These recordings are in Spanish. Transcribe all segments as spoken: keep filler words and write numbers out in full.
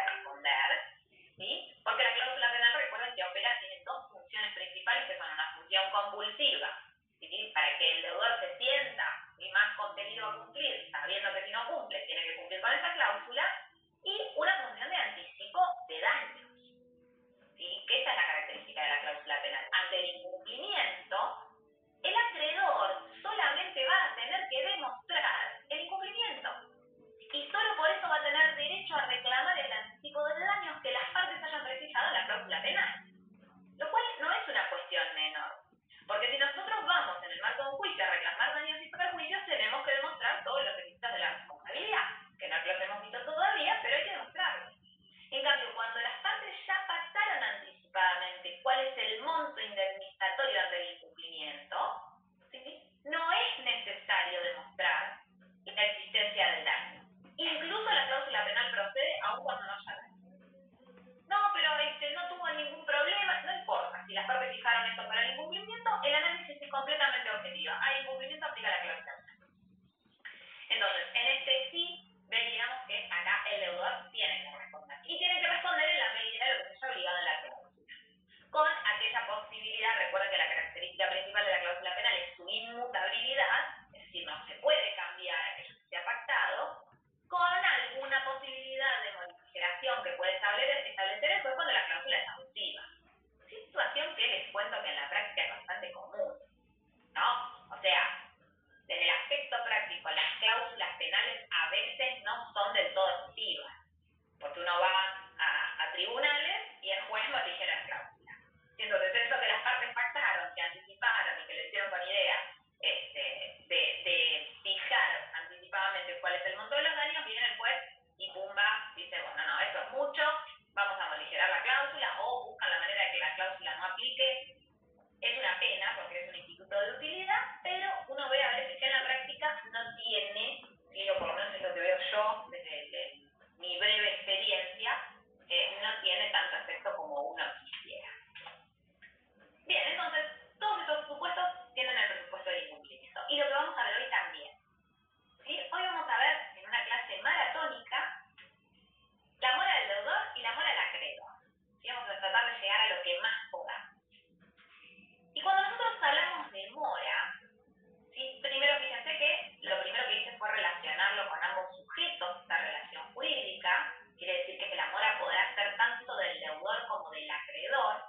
responder, ¿sí? Porque la cláusula penal, recuerden que opera, tiene dos funciones principales que son una función compulsiva, ¿sí? Para que el deudor se sienta y más contenido a cumplir, sabiendo que si no cumple tiene que cumplir con esa cláusula, y una función de anticipo de daños, ¿sí? Que esa es la característica de la cláusula penal. Ante el incumplimiento, el acreedor solamente va a tener que demostrar el incumplimiento y solo por eso va a tener derecho a reclamar el anticipo de daños que las partes hayan precisado en la cláusula penal, lo cual no es una cuestión menor, porque si nosotros vamos en el marco de un juicio a reclamar daños y perjuicios, tenemos que demostrar todos los requisitos de la responsabilidad, que no los hemos visto todavía, pero hay que demostrarlos. En cambio, cuando las partes ya pactaron anticipadamente cuál es el monto indemnizatorio ante el incumplimiento, ¿sí? No es necesario demostrar la existencia del daño. Incluso la cláusula penal procede aun cuando no haya daño. No, pero este, no tuvo ningún problema, no importa. Si las partes fijaron esto para el incumplimiento, el análisis es completamente objetivo. Hay incumplimiento, aplica la cláusula penal. Entonces, en este sí, veríamos que acá el deudor tiene que responder. Y tiene que responder en la medida de lo que se haya obligado en la cláusula. Con aquella posibilidad, recuerden que la característica principal de la cláusula penal es su inmutabilidad, es decir, no se puede cambiar aquello que se ha pactado, con alguna posibilidad de modificación que puede establecer, establecer después cuando la cláusula es abusiva. Situación que les cuento que en la práctica es bastante común, ¿no? O sea, desde el aspecto práctico, las cláusulas penales a veces no son del todo efectivas, porque uno va a, a tribunales y el juez morijera las cláusulas. Entonces, eso que las partes pactaron, que anticiparon y que lo hicieron con idea este, de, de fijar anticipadamente cuál es el monto de los daños, viene el juez y pumba, dice, bueno, no, esto es mucho, vamos a morigerar la cláusula, o buscan la manera de que la cláusula no aplique. Es una pena porque es un instituto de utilidad, pero uno ve a veces que en la práctica no tiene, ¿sí? O por lo menos es lo que veo yo desde, desde mi breve experiencia, eh, no tiene tanto efecto como uno quisiera. Bien, entonces, todos estos supuestos tienen el presupuesto del incumplimiento. Y lo que vamos a ver hoy también, ¿sí? Hoy vamos a ver en una clase maratónica la mora del deudor y la mora del acreedor. ¿Sí? Vamos a tratar de llegar a lo que más podamos. Y cuando nosotros hablamos de mora, ¿sí? Primero fíjense que lo primero que hice fue relacionarlo con ambos sujetos de esta relación jurídica. Quiere decir que la mora podrá ser tanto del deudor como del acreedor.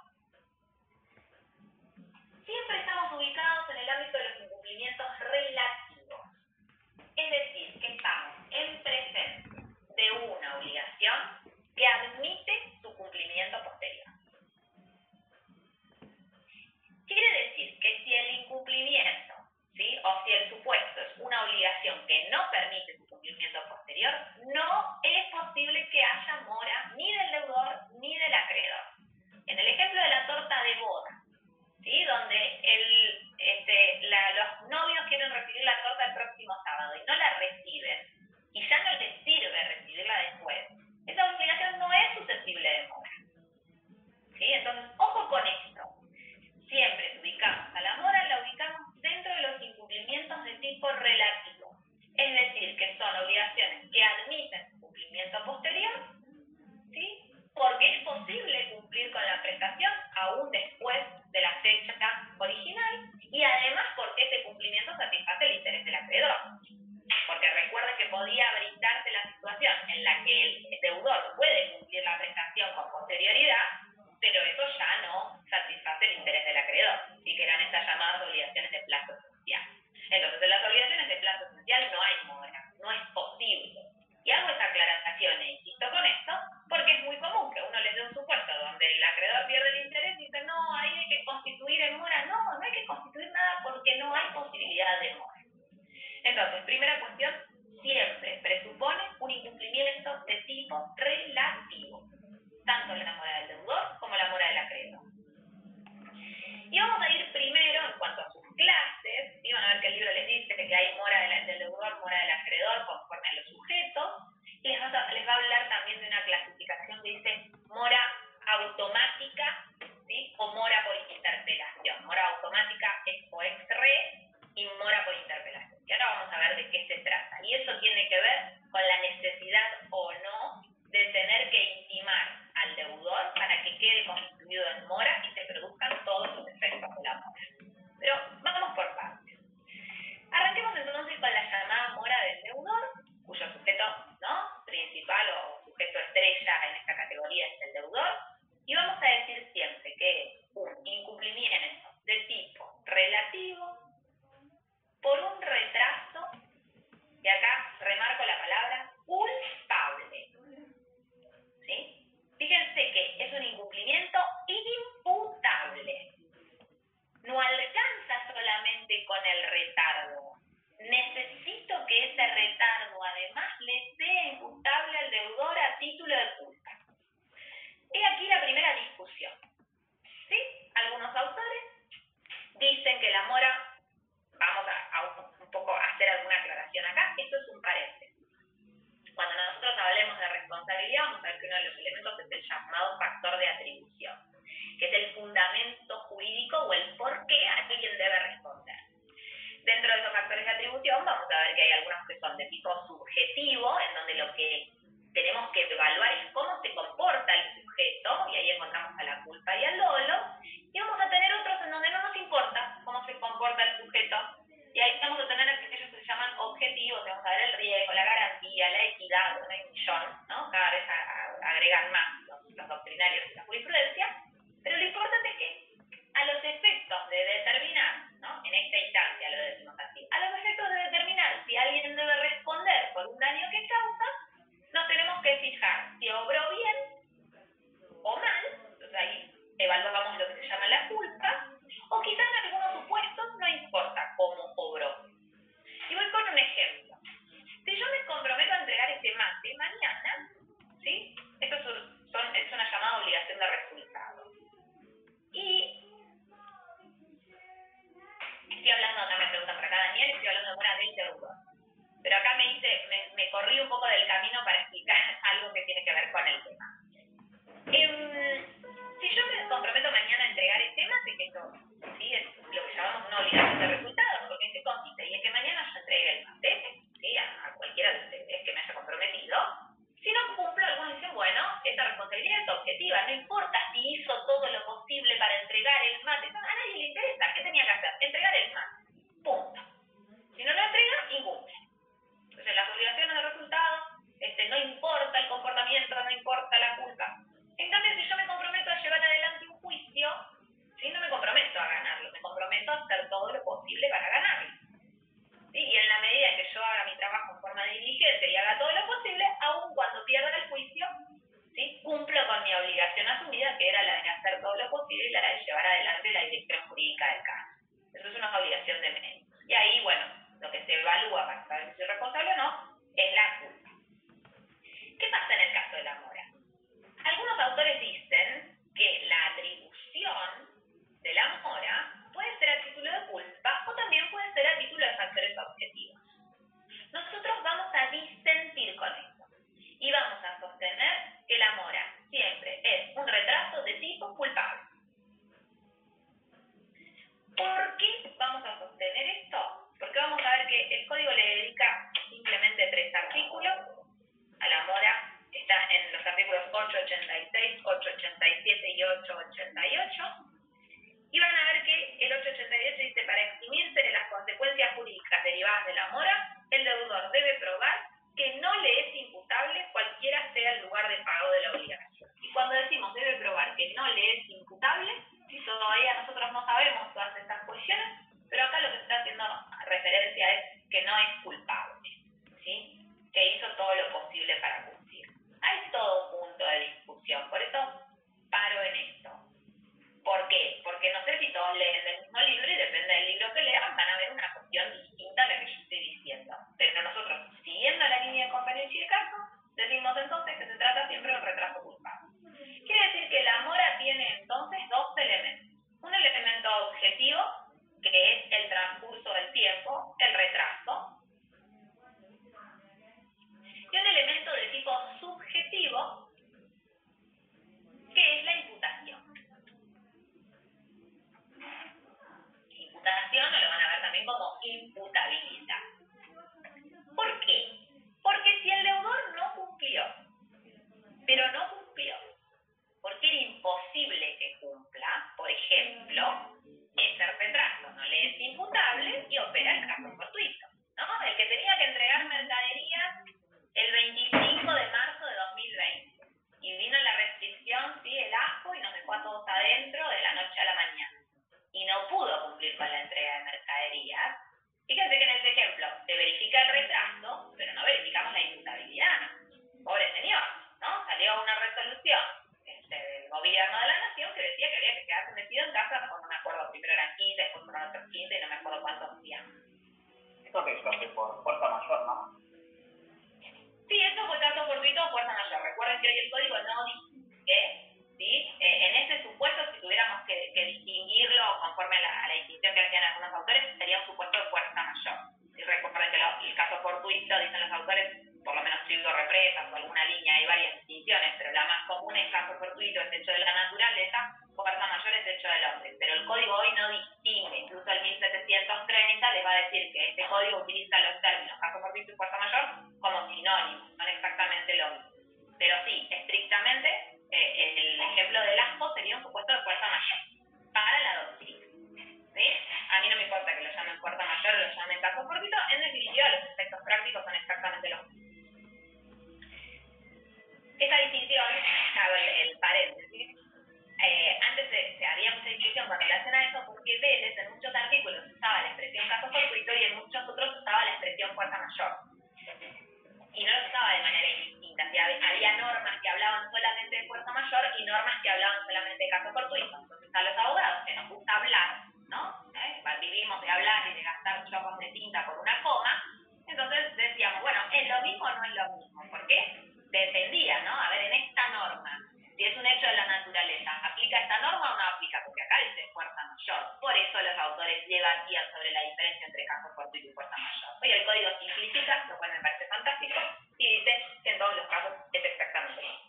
Siempre estamos ubicados en el ámbito de los incumplimientos relativos. Es decir, que estamos en presencia de una obligación que admite su cumplimiento posterior. Quiere decir que si el incumplimiento, ¿sí? O si el supuesto es una obligación que no permite su cumplimiento posterior, no es posible que haya mora ni del deudor ni del acreedor. En el ejemplo de la torta de boda, ¿sí? Donde el, este, la, los novios quieren recibir la torta el próximo sábado y no la reciben, y ya no les sirve recibirla después, esa obligación no es susceptible de mora. ¿Sí? Entonces, ojo con esto. Siempre ubicamos a la mora, la ubicamos dentro de los incumplimientos de tipo relativo. Es decir, que son obligaciones que admiten su cumplimiento posterior, ¿sí? Porque es posible cumplir con la prestación aún después de la fecha original y además porque ese cumplimiento satisface el interés del acreedor. Porque recuerden que podía brindarse la situación en la que el deudor puede cumplir la prestación con posterioridad, pero eso ya no satisface el interés del acreedor, y que eran estas llamadas obligaciones de plazo esencial. Entonces, en las obligaciones de plazo esencial no hay mora, no es posible. Y hago esta aclaración e insisto con esto, porque es muy común que uno les dé un supuesto donde el acreedor pierde el interés y dice, no, ahí hay que constituir en mora. No, no hay que constituir nada porque no hay posibilidad de mora. Entonces, primera cuestión, siempre presupone un incumplimiento de tipo relativo, tanto la mora del deudor como la mora del acreedor. Y vamos a ir primero, en cuanto a sus clases, ¿sí? Van a ver que el libro les dice que hay mora del, del deudor, mora del acreedor, conforme a los sujetos, y les va, a, les va a hablar también de una clasificación que dice mora automática, ¿sí? O mora por interpelación. Mora automática es o ex re y mora por interpelación. Y ahora vamos a ver de qué se trata. Y eso tiene que ver con la necesidad o no de tener que intimar quede constituido en mora y se produzcan todos los efectos de la mora. Pero vamos por partes. Arranquemos entonces con la llamada mora del deudor, cuyo sujeto, ¿no?, principal o sujeto estrella en esta categoría es el deudor, y vamos a decir siempre que es un incumplimiento de tipo relativo por un retraso, y acá remarco la palabra culpable, ¿sí? Fíjense que es un incumplimiento imputable. No alcanza solamente con el retardo. Necesito que ese retardo además le sea imputable al deudor a título de culpa. He aquí la primera discusión, ¿sí? Algunos autores dicen que la mora, vamos a, a un, un poco a hacer alguna aclaración acá, esto es un paréntesis. Cuando nosotros hablemos de responsabilidad, vamos a ver que uno de los elementos es el llamado factor de atribución, que es el fundamento jurídico o el por qué alguien debe responder. Dentro de esos factores de atribución vamos a ver que hay algunos que son de tipo subjetivo, en donde lo que tenemos que evaluar es cómo se comporta el sujeto, y ahí encontramos a la culpa y al dolo, y vamos a tener otros en donde no nos importa cómo se comporta el sujeto, y ahí vamos a tener aquellos que se llaman objetivos, vamos a ver el riesgo, la garantía, la equidad, no hay un millón, ¿no? Cada vez a, a, agregan más los, los doctrinarios y la jurisprudencia, pero lo importante es que a los efectos de determinar, ¿no?, en esta instancia lo decimos así, a los efectos de determinar si alguien debe responder por un daño que causa, nos tenemos que fijar si obró bien o mal, entonces ahí evaluamos lo que se llama la culpa, o quizás en algunos supuestos no importa cómo obró. Y voy con un ejemplo. Si yo me comprometo a entregar este mate mañana, ¿sí? Esto es, un, son, es una llamada obligación de resultado. Y estoy hablando, acá me preguntan por acá Daniel, estoy hablando de una del deudor. Pero acá me hice, me, me corrí un poco del camino para explicar algo que tiene que ver con el tema. Eh, si yo me comprometo mañana a entregar este mate, que esto, ¿sí?, es lo que llamamos una obligación de resultados, porque ¿en qué consiste? Y en que mañana yo entregue el mate, ¿sí?, a, a cualquiera de ustedes que me haya comprometido. Si no cumplo, algunos dicen, bueno, esta responsabilidad es objetiva, no importa si hizo todo lo posible para entregar el mate, no, a nadie le interesa, ¿qué tenía que hacer? Entregar el mate, punto. Si no lo entrega, incumple. Entonces las obligaciones de resultado, este, no importa el comportamiento, no importa la culpa. En cambio, si yo me comprometo a llevar adelante un juicio, ¿sí?, no me comprometo a ganarlo, me comprometo a hacer todo lo posible para ganarlo. ¿Sí? Y en la medida en que yo haga mi trabajo en forma de diligencia y haga todo lo posible, aun cuando pierda el juicio, ¿sí?, cumplo con mi obligación asumida, que era la de hacer todo lo posible y la de llevar adelante la dirección jurídica del caso. Eso es una obligación de mérito. Y ahí, bueno, lo que se evalúa para saber si soy responsable o no es la culpa. ¿Qué pasa en el caso de la mora? Algunos autores dicen que la atribución de la mora puede ser a título de culpa o también puede ser a título de factores objetivos. Nosotros vamos a disentir con esto y vamos a sostener que la mora siempre es un retraso de tipo culpable. ¿Por qué vamos a sostener esto? Porque vamos a ver que el código le dedica simplemente tres artículos a la mora. Está en los artículos ocho ochenta y seis, ocho ochenta y siete y ocho ochenta y ocho. Y van a ver que el ocho ochenta y ocho dice: para eximirse de las consecuencias jurídicas derivadas de la mora, el deudor debe probar que no le es imputable cualquiera sea el lugar de pago de la obligación. Y cuando decimos debe probar que no le es imputable, si todavía nosotros no sabemos todas estas cuestiones, pero acá lo que se está haciendo referencia es que no es culpable, ¿sí?, que hizo todo lo posible para cumplir. Hay todo un punto de discusión, por eso paro en esto. ¿Por qué? Porque no sé si todos leen el mismo libro y depende del libro que lean van a ver una cuestión distinta a la que yo estoy diciendo. Pero nosotros, siguiendo la línea de conveniencia y de caso, decimos entonces que se trata siempre de un retraso culpable. Quiere decir que la mora tiene entonces dos elementos. Un elemento objetivo, que es el transcurso del tiempo, el retraso, y un elemento de tipo subjetivo, resolución, ¿sí? El ASPO, y nos dejó a todos adentro de la noche a la mañana. Y no pudo cumplir con la entrega de mercaderías. Fíjense que en ese ejemplo se verifica el retraso, pero no verificamos la imputabilidad. Pobre señor, ¿no? Salió una resolución este, del gobierno de la nación que decía que había que quedarse metido en casa por, no me acuerdo, primero eran quince, después fueron otros quince y no me acuerdo cuántos días. Esto que es por fuerza mayor, ¿no? Sí, esto fue caso fortuito o fuerza mayor. Recuerden que hoy el código no distingue, ¿sí? Eh, en ese supuesto, si tuviéramos que, que distinguirlo conforme a la, a la distinción que hacían algunos autores, sería un supuesto de fuerza mayor. Si recuerden que lo, el caso fortuito, dicen los autores, por lo menos trigo represas o alguna línea, hay varias distinciones, pero la más común es caso fortuito, es hecho de la naturaleza, fuerza mayor es hecho del hombre. Pero el código hoy no distingue, incluso el mil setecientos treinta les va a decir que este código utiliza los términos caso fortuito y fuerza mayor como sinónimos, son exactamente lo mismo. Pero sí, estrictamente, eh, el ejemplo del aspo sería un supuesto de fuerza mayor para la doctrina. ¿Sí? A mí no me importa que lo llamen fuerza mayor o lo llamen caso fortuito, en definitiva los efectos prácticos son exactamente los mismos. Esa distinción, hago el, el paréntesis, eh, antes se, se había mucha discusión con relación a eso porque Vélez en muchos artículos usaba la expresión caso fortuito y en muchos otros usaba la expresión fuerza mayor. Y no lo usaba de manera indistinta. O sea, había normas que hablaban solamente de fuerza mayor y normas que hablaban solamente de caso fortuito. Entonces a los abogados que nos gusta hablar, ¿no? ¿Eh? Vivimos de hablar y de gastar chorros de tinta por una coma. Entonces decíamos, bueno, ¿es lo mismo o no es lo mismo? ¿Por qué? Dependía, ¿no? A ver, en esta norma, si es un hecho de la naturaleza, ¿aplica esta norma o no aplica? Porque acá dice fuerza mayor. Por eso los autores debatían sobre la diferencia entre caso fortuito y fuerza mayor. Hoy el código simplifica, lo cual me parece fantástico, y dice que en todos los casos es exactamente lo mismo.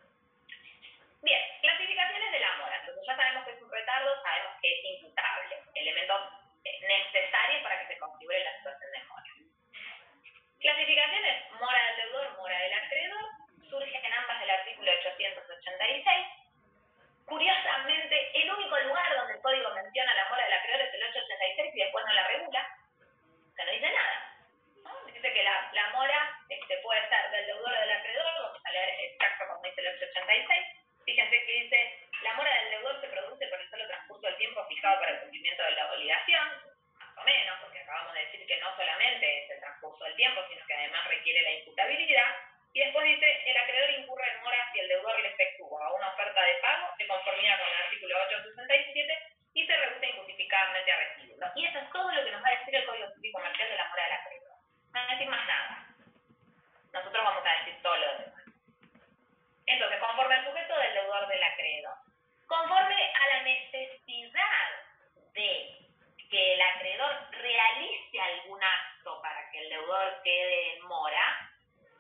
Bien, clasificaciones de la mora. Entonces ya sabemos que es un retardo, sabemos que es imputable, elementos necesarios para que se configure la situación de mora. Clasificaciones: mora del deudor, mora del acreedor, surgen ambas del artículo ochocientos ochenta y seis. Curiosamente, el único lugar donde el código menciona la mora del acreedor es el ochocientos ochenta y seis y después no la regula, que no dice nada, ¿no? Dice que la, la mora este, puede ser del deudor o del acreedor, vamos a leer exacto como dice el ochocientos ochenta y seis. Fíjense que dice, la mora del deudor se produce por el solo transcurso del tiempo fijado para el cumplimiento de la obligación, más o menos, porque acabamos de decir que no solamente es el transcurso del tiempo, sino que además requiere la imputabilidad. Y después dice, el acreedor incurre en mora si el deudor le efectúa una oferta de pago de conformidad con el artículo ochocientos sesenta y siete y se rehúsa injustificadamente a recibirlo. Y eso es todo lo que nos va a decir el Código Civil Comercial de la mora del acreedor. No va a decir más nada. Nosotros vamos a decir todo lo demás. Entonces, conforme al sujeto del deudor del acreedor, conforme a la necesidad de que el acreedor realice algún acto para que el deudor quede en mora,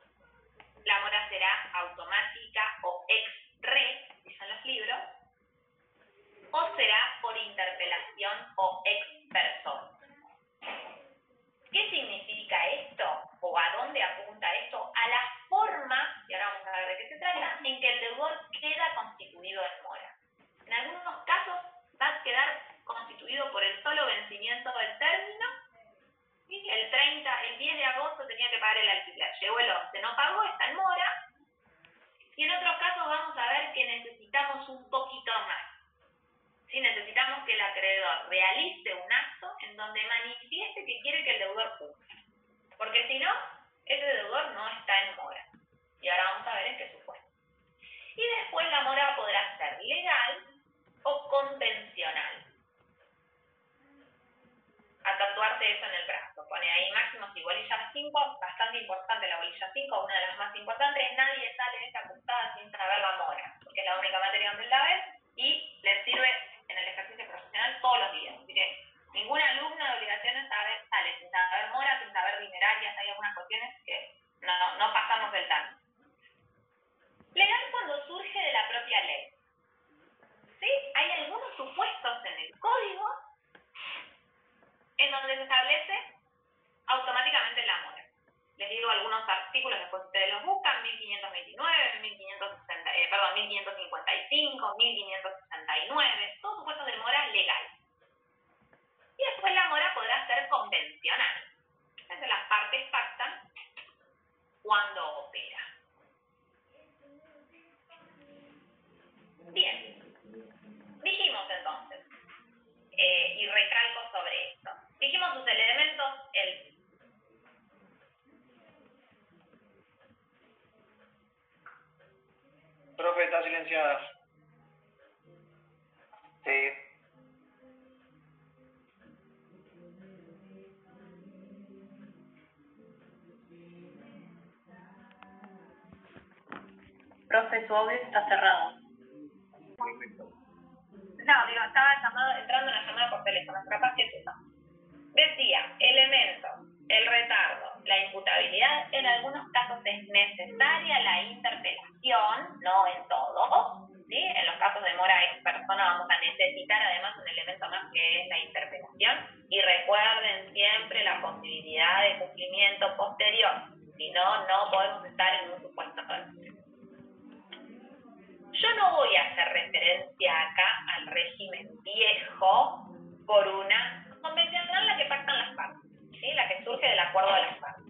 la mora será automática o ex re, dicen los libros, o será por interpelación o ex persona. ¿Qué significa esto? ¿O a dónde apunta esto? A la forma, y ahora vamos a ver de qué se trata, en que el deudor queda constituido en mora. En algunos casos va a quedar constituido por el solo vencimiento del término. El treinta, el diez de agosto tenía que pagar el alquiler, llegó el once, no pagó, está en mora. Y en otros casos vamos a ver que necesitamos un poquito más. ¿Sí? Necesitamos que el acreedor realice un acto en donde manifieste que quiere que el deudor cumpla. Porque si no, ese deudor no está en mora. Y ahora vamos a ver en qué supuesto. Y después la mora podrá ser legal o convencional. A tatuarse eso en el brazo. Pone ahí máximos y bolilla cinco, bastante importante la bolilla cinco, una de las más importantes. Nadie sale de esta puntada sin saber la mora, porque es la única materia donde la ven y les sirve en el ejercicio profesional todos los días. Así que ningún alumno de obligaciones sabe, sale sin saber mora, sin saber dinerarias. Hay algunas cuestiones que no, no pasamos del tanto. Legal cuando surge de la propia ley. ¿Sí? Hay algunos supuestos en el código en donde se establece automáticamente la mora. Les digo algunos artículos, después ustedes los buscan: mil quinientos veintinueve, mil quinientos sesenta, eh, perdón, mil quinientos cincuenta y cinco, mil quinientos sesenta y nueve, todos supuestos de mora legal. Y después la mora podrá ser convencional. Entonces las partes pactan cuando opera. Bien, dijimos entonces, eh, y recalco sobre esto, dijimos sus elementos, el Profe, está silenciada. Sí. Profe, su audio está cerrado. No, digo, estaba llamado, entrando una llamada por teléfono, capaz que es eso. Decía, elementos, el retardo, la imputabilidad, en algunos casos es necesaria la interpelación, no en todos, ¿sí? En los casos de mora ex persona vamos a necesitar además un elemento más que es la interpelación, y recuerden siempre la posibilidad de cumplimiento posterior, si no, no podemos estar en un supuesto de. Yo no voy a hacer referencia acá al régimen viejo por una convencional, la que pactan las partes, ¿sí? La que surge del acuerdo de las partes.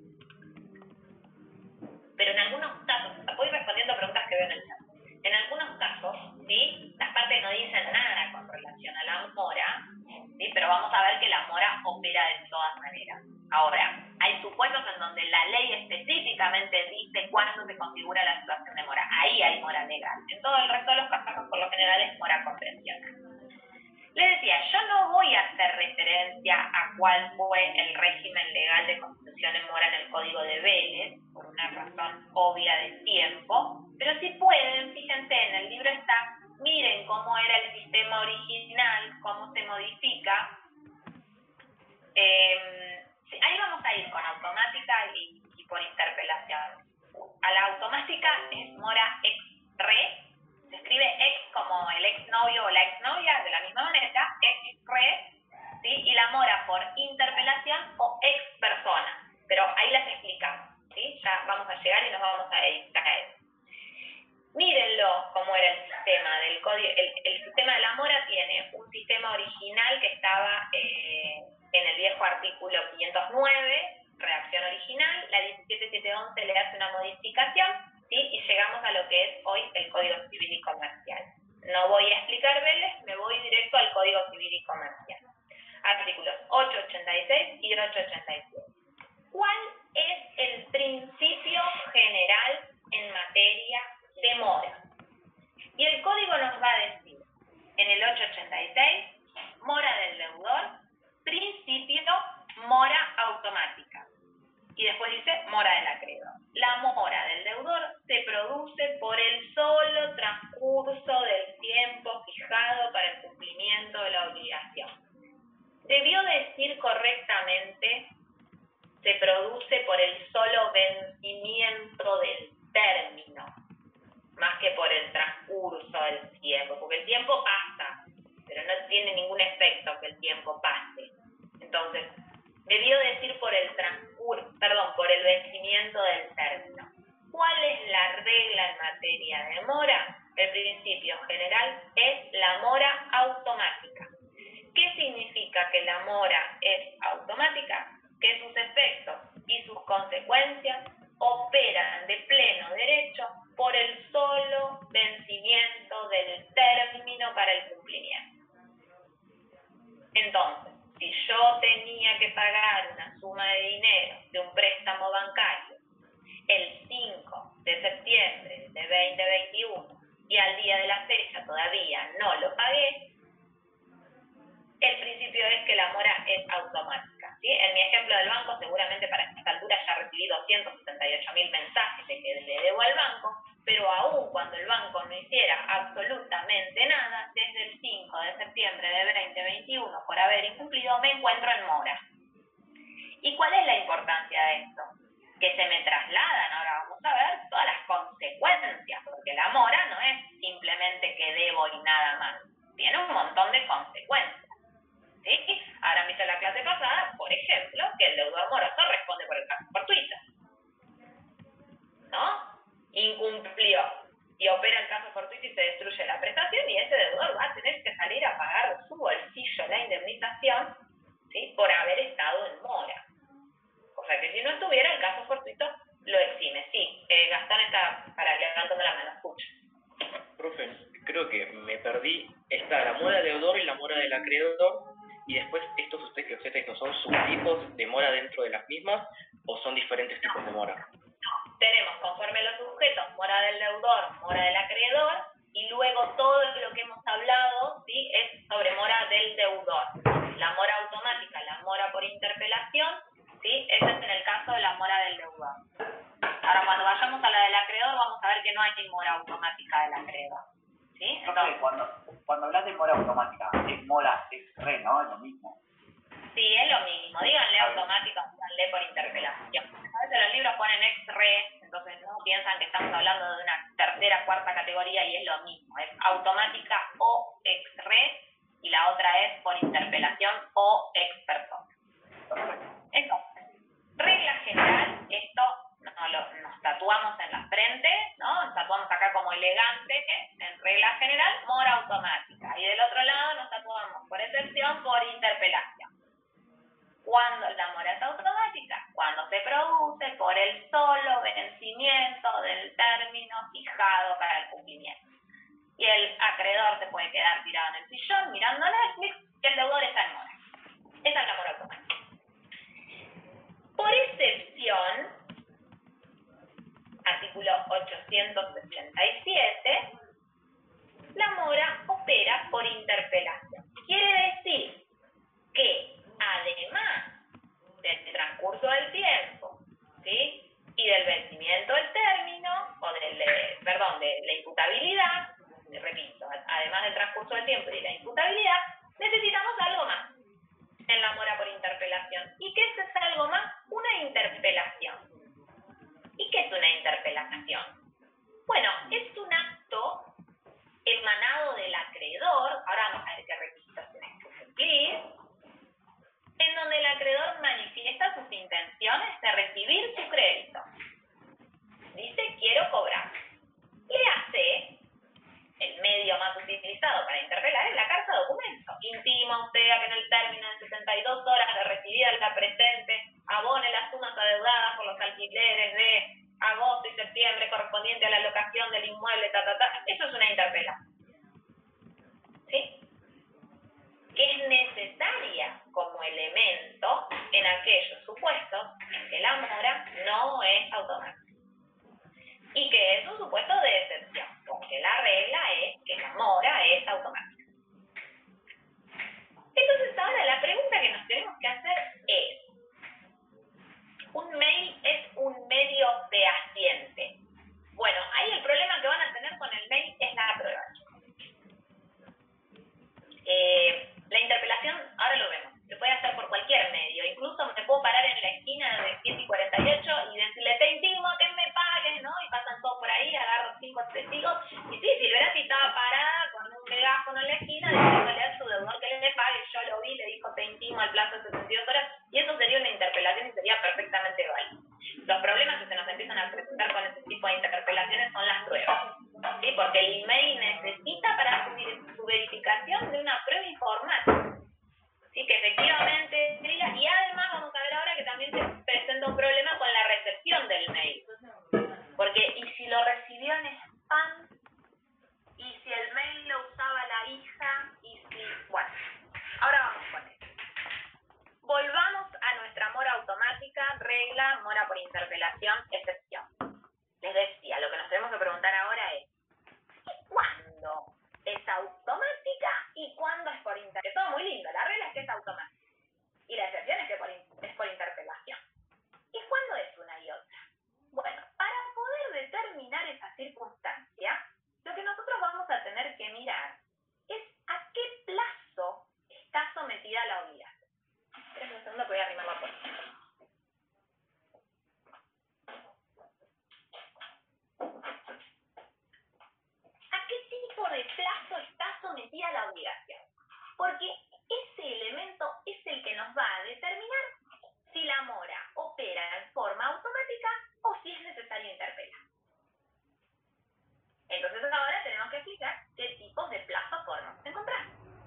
Pero en algunos casos, voy respondiendo preguntas que veo en el chat, en algunos casos, ¿sí? Las partes no dicen nada con relación a la mora, ¿sí? Pero vamos a ver que la mora opera de todas maneras. Ahora, hay supuestos en donde la ley específicamente dice cuándo se configura la situación de mora. Ahí hay mora legal. En todo el resto de los casos, por lo general, es mora comprensional. Les decía, yo no voy a hacer referencia a cuál fue el régimen legal de constitución en mora en el Código de Vélez, por una razón obvia de tiempo, pero si pueden, fíjense, en el libro está, miren cómo era el sistema original, cómo se modifica. Eh, ahí vamos a ir con automática y, y por interpelación. A la automática es mora ex re, se escribe ex como el exnovio o la exnovia, de la misma manera, ex re, ¿sí? Y la mora por interpelación o ex persona, pero ahí las explicamos, ¿sí? Ya vamos a llegar y nos vamos a dedicar a eso. Mírenlo cómo era el sistema del código. El, el sistema de la mora tiene un sistema original que estaba eh, en el viejo artículo quinientos nueve, redacción original, la diecisiete mil setecientos once le hace una modificación, ¿sí? Y llegamos a lo que es hoy el Código Civil y Comercial. No voy a explicar Vélez, me voy directo al Código Civil y Comercial. Artículos ochocientos ochenta y seis y ochocientos ochenta y siete. ¿Cuál es el principio general en materia de mora? Y el código nos va a decir, en el ochocientos ochenta y seis, mora del deudor, principio mora automática. Y después dice mora del acreedor. La mora del deudor se produce por el solo transcurso del tiempo fijado para el cumplimiento de la obligación. Debió decir correctamente, se produce por el solo vencimiento del término, más que por el transcurso del tiempo, porque el tiempo pasa, pero no tiene ningún efecto que el tiempo pase. Entonces, debió decir por el transcurso, perdón, por el vencimiento del término. ¿Cuál es la regla en materia de mora? El principio general es la mora automática. ¿Qué significa que la mora es automática? Que sus efectos y sus consecuencias operan de pleno derecho por el solo vencimiento del término para el cumplimiento. Entonces, si yo tenía que pagar una suma de dinero de un préstamo bancario el cinco de septiembre de veinte veintiuno y al día de la fecha todavía no lo pagué, el principio es que la mora es automática, ¿sí? En mi ejemplo del banco, seguramente para esta altura ya recibí doscientos sesenta y ocho mil mensajes de que le debo al banco, pero aún cuando el banco no hiciera absolutamente nada, desde el cinco de septiembre de veinte veintiuno, por haber incumplido, me encuentro en mora. ¿Y cuál es la importancia de esto? Que se me trasladan, ahora vamos a ver, todas las consecuencias, porque la mora no es simplemente que debo y nada más, tiene un montón de consecuencias. ¿Sí? Ahora visto la clase pasada, por ejemplo, que el deudor moroso responde por el caso fortuito, ¿no? Incumplió y opera el caso fortuito y se destruye la prestación, y ese deudor va a tener que salir a pagar de su bolsillo la indemnización, ¿sí? Por haber estado en mora. O sea que si no estuviera, el caso fortuito lo exime. Sí, eh, Gastón está para levantando la mano, escucha. Profe, creo que me perdí. Está la mora deudor y la mora del acreedor, y después estos ustedes que ustedes no son subtipos de mora dentro de las mismas, o son diferentes tipos de mora. Tenemos conforme los sujetos mora del deudor, mora del acreedor, y luego todo lo que hemos hablado, ¿sí?, es sobre mora del deudor. La mora automática, la mora por interpelación, ¿sí?, ese es en el caso de la mora del deudor. Ahora, cuando vayamos a la del acreedor, vamos a ver que no hay mora automática del acreedor, ¿sí? Entonces, Entonces, cuando, cuando hablas de mora automática, es mora, es re, ¿no? Es lo mismo. sí, es lo mismo. Díganle automática, díganle por interpelación. A veces los libros ponen ex-re, entonces no piensan que estamos hablando de una tercera, cuarta categoría y es lo mismo. Es automática o ex-re y la otra es por interpelación o ex-persona. Entonces, regla general, esto no lo, nos tatuamos en la frente, ¿no? Nos tatuamos acá como elegante, en regla general, mora automática. Y del otro lado nos tatuamos por excepción por interpelación. Cuando la mora es automática, cuando se produce por el solo vencimiento del término fijado para el cumplimiento. Y el acreedor se puede quedar tirado en el sillón mirando Netflix y el deudor está en mora. Esa es la mora automática. Por excepción, artículo ochocientos sesenta y siete, la mora opera por interpelación. Quiere decir que además del transcurso del tiempo, ¿sí?, y del vencimiento del término, o del, eh, perdón, de la imputabilidad, repito, además del transcurso del tiempo y de la imputabilidad, necesitamos algo más en la mora por interpelación. ¿Y qué es ese algo más? Una interpelación. ¿Y qué es una interpelación? Bueno, es un acto emanado del acreedor, ahora vamos a ver qué requisitos tenés que cumplir, en donde el acreedor manifiesta sus intenciones de recibir su crédito. Dice, quiero cobrar. Le hace, el medio más utilizado para interpelar es la carta de documento. Intima usted a que en el término de sesenta y dos horas de recibida la presente, abone las sumas adeudadas por los alquileres de agosto y septiembre correspondiente a la locación del inmueble, ta, ta, ta. Eso es una interpelación. ¿Sí? Que es necesaria como elemento en aquellos supuestos en que la mora no es automática. Y que es un supuesto de excepción, porque la regla es que la mora es automática. Entonces ahora la pregunta que nos tenemos que hacer es, ¿un mail es un medio fehaciente? Bueno, ahí el problema que van a tener con el mail es la prueba. Eh, la interpelación, ahora lo vemos, se puede hacer por cualquier medio. Incluso me puedo parar en la esquina de siete y cuarenta y ocho y decirle, te intimo que me pagues, ¿no? Y pasan todos por ahí, agarro cinco testigos. Y sí, Silverati estaba parada con un megáfono en la esquina diciéndole a su deudor que le pague. Yo lo vi, le dijo, te intimo al plazo de setenta y dos horas. Y eso sería una interpelación y sería perfectamente válido. Los problemas que se nos empiezan a presentar con este tipo de interpelaciones son las pruebas, ¿sí? Porque el email necesita para su, su verificación de una prueba informática, ¿sí? Que efectivamente diga, y además vamos a ver ahora que también se presenta un problema con la recepción del mail, porque y si lo recibió en spam, y si el mail lo usaba la hija, y si, bueno, ahora vamos con eso. Volvamos a nuestra mora automática, regla, mora por interpelación, excepción. Les decía, lo que nos tenemos que preguntar ahora es, ¿cuándo es automática y cuándo es por interpelación? Todo muy lindo, la regla es que es automática y la excepción es que por, es por interpelación. ¿Y cuándo es una y otra? Bueno, para poder determinar esa circunstancia, lo que nosotros vamos a tener que mirar es a qué plazo está sometida la obligación. Esperen un segundo que voy a arrimar la puerta. ¿A qué tipo de plazo está sometida la obligación? Porque ese elemento es el que nos va a determinar si la mora opera en forma automática o si es necesario interpelar. Entonces ahora tenemos que explicar qué tipos de plazos podemos encontrar.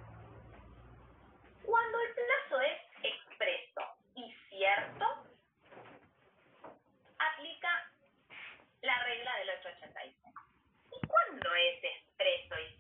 Cuando el plazo es expreso y cierto, aplica la regla del ochocientos ochenta y seis. ¿Y cuándo es expreso y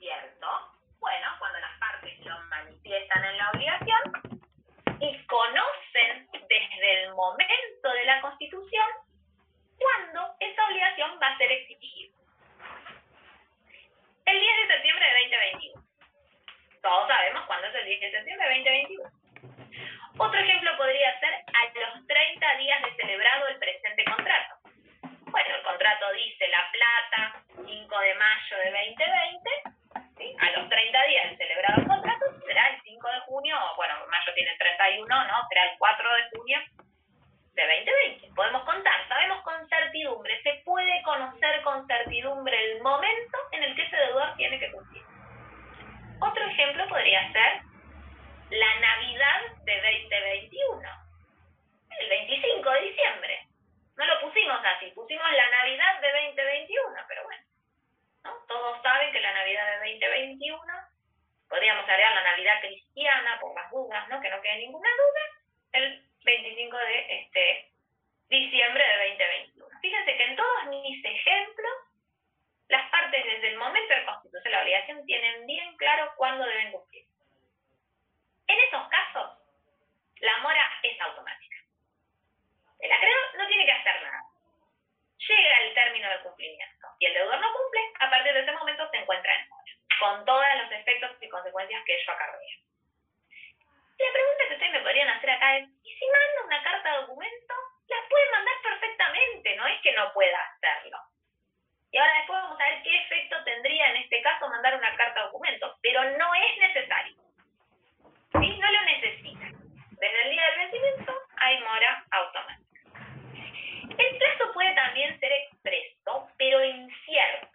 diez de septiembre de veinte veintiuno. Otro ejemplo podría ser a los treinta días de celebrado el presente contrato. Bueno, el contrato dice La Plata, cinco de mayo de veinte veinte, ¿sí? A los treinta días de celebrado el contrato será el cinco de junio, bueno, mayo tiene el treinta y uno, ¿no? Será el cuatro de junio de veinte veinte. Podemos contar, sabemos con certidumbre, se puede conocer con certidumbre el momento en el que ese deudor tiene que cumplir. Otro ejemplo podría ser la Navidad de veinte veintiuno, el veinticinco de diciembre. No lo pusimos así, pusimos la Navidad de veinte veintiuno, pero bueno, ¿no? Todos saben que la Navidad de veinte veintiuno, podríamos agregar la Navidad cristiana por las dudas, ¿no? Que no quede ninguna duda, el veinticinco de este, diciembre de veinte veintiuno. Fíjense que en todos mis ejemplos, las partes desde el momento de constitución de la obligación tienen bien claro cuándo deben cumplir. En esos casos, la mora es automática. El acreedor no tiene que hacer nada. Llega el término del cumplimiento y el deudor no cumple, a partir de ese momento se encuentra en mora, con todos los efectos y consecuencias que ello acarrea. La pregunta que ustedes me podrían hacer acá es, ¿y si manda una carta de documento? La puede mandar perfectamente, no es que no pueda hacerlo. Y ahora después vamos a ver qué efecto tendría en este caso mandar una carta de documento, pero no es necesario. ¿Sí? No lo necesita. Desde el día del vencimiento hay mora automática. El plazo puede también ser expreso, pero incierto.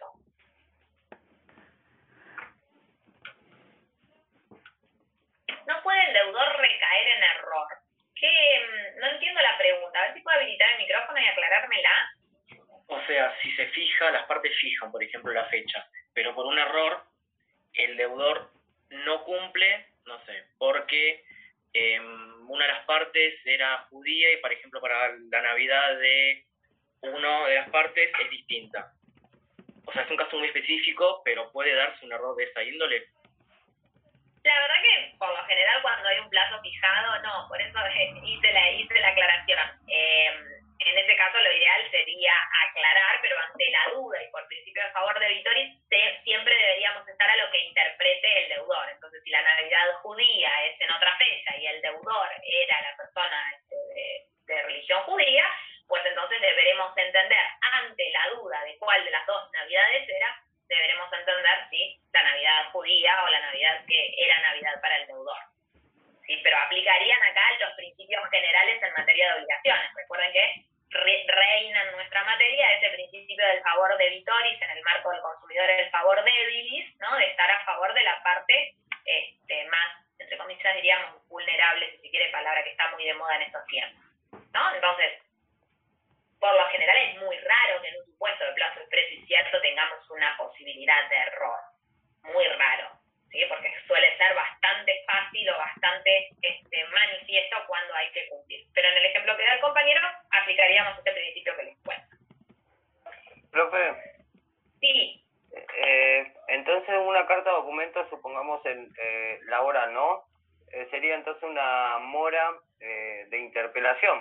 No puede el deudor recaer en error. Que no entiendo la pregunta. A ver si puedo habilitar el micrófono y aclarármela. O sea, si se fija, las partes fijan, por ejemplo, la fecha, pero por un error, el deudor no cumple, no sé, porque eh, una de las partes era judía y, por ejemplo, para la Navidad de una de las partes es distinta. O sea, es un caso muy específico, pero puede darse un error de esa índole. La verdad que, por lo general, cuando hay un plazo fijado, no, por eso hice la, hice la aclaración. Eh, en ese caso, lo ideal sería aclarar, pero ante la duda y por principio de favor de Vitoris, se, siempre deberíamos estar a lo que interprete el deudor. Entonces, si la Navidad judía es en otra fecha y el deudor era la persona este, de, de religión judía, pues entonces deberemos entender, ante la duda de cuál de las dos Navidades era, deberemos entender si la Navidad judía o la Navidad que era Navidad para el deudor. ¿Sí? Pero aplicarían acá los principios generales en materia de obligaciones. Recuerden que re reina en nuestra materia ese principio del favor de Vitoris, en el marco del consumidor el favor debilis, ¿no? De estar a favor de la parte este, más, entre comillas diríamos, vulnerable, si se quiere, palabra que está muy de moda en estos tiempos, ¿no? Entonces, por lo general es muy raro que en un supuesto de plazo expreso y cierto tengamos una posibilidad de error. Muy raro, ¿sí? Porque suele ser bastante fácil o bastante este, manifiesto cuando hay que cumplir. Pero en el ejemplo que da el compañero, aplicaríamos este principio que les cuento. Profe. Sí. Eh, entonces una carta de documento, supongamos el eh, laboral, ¿no? Eh, sería entonces una mora eh, de interpelación.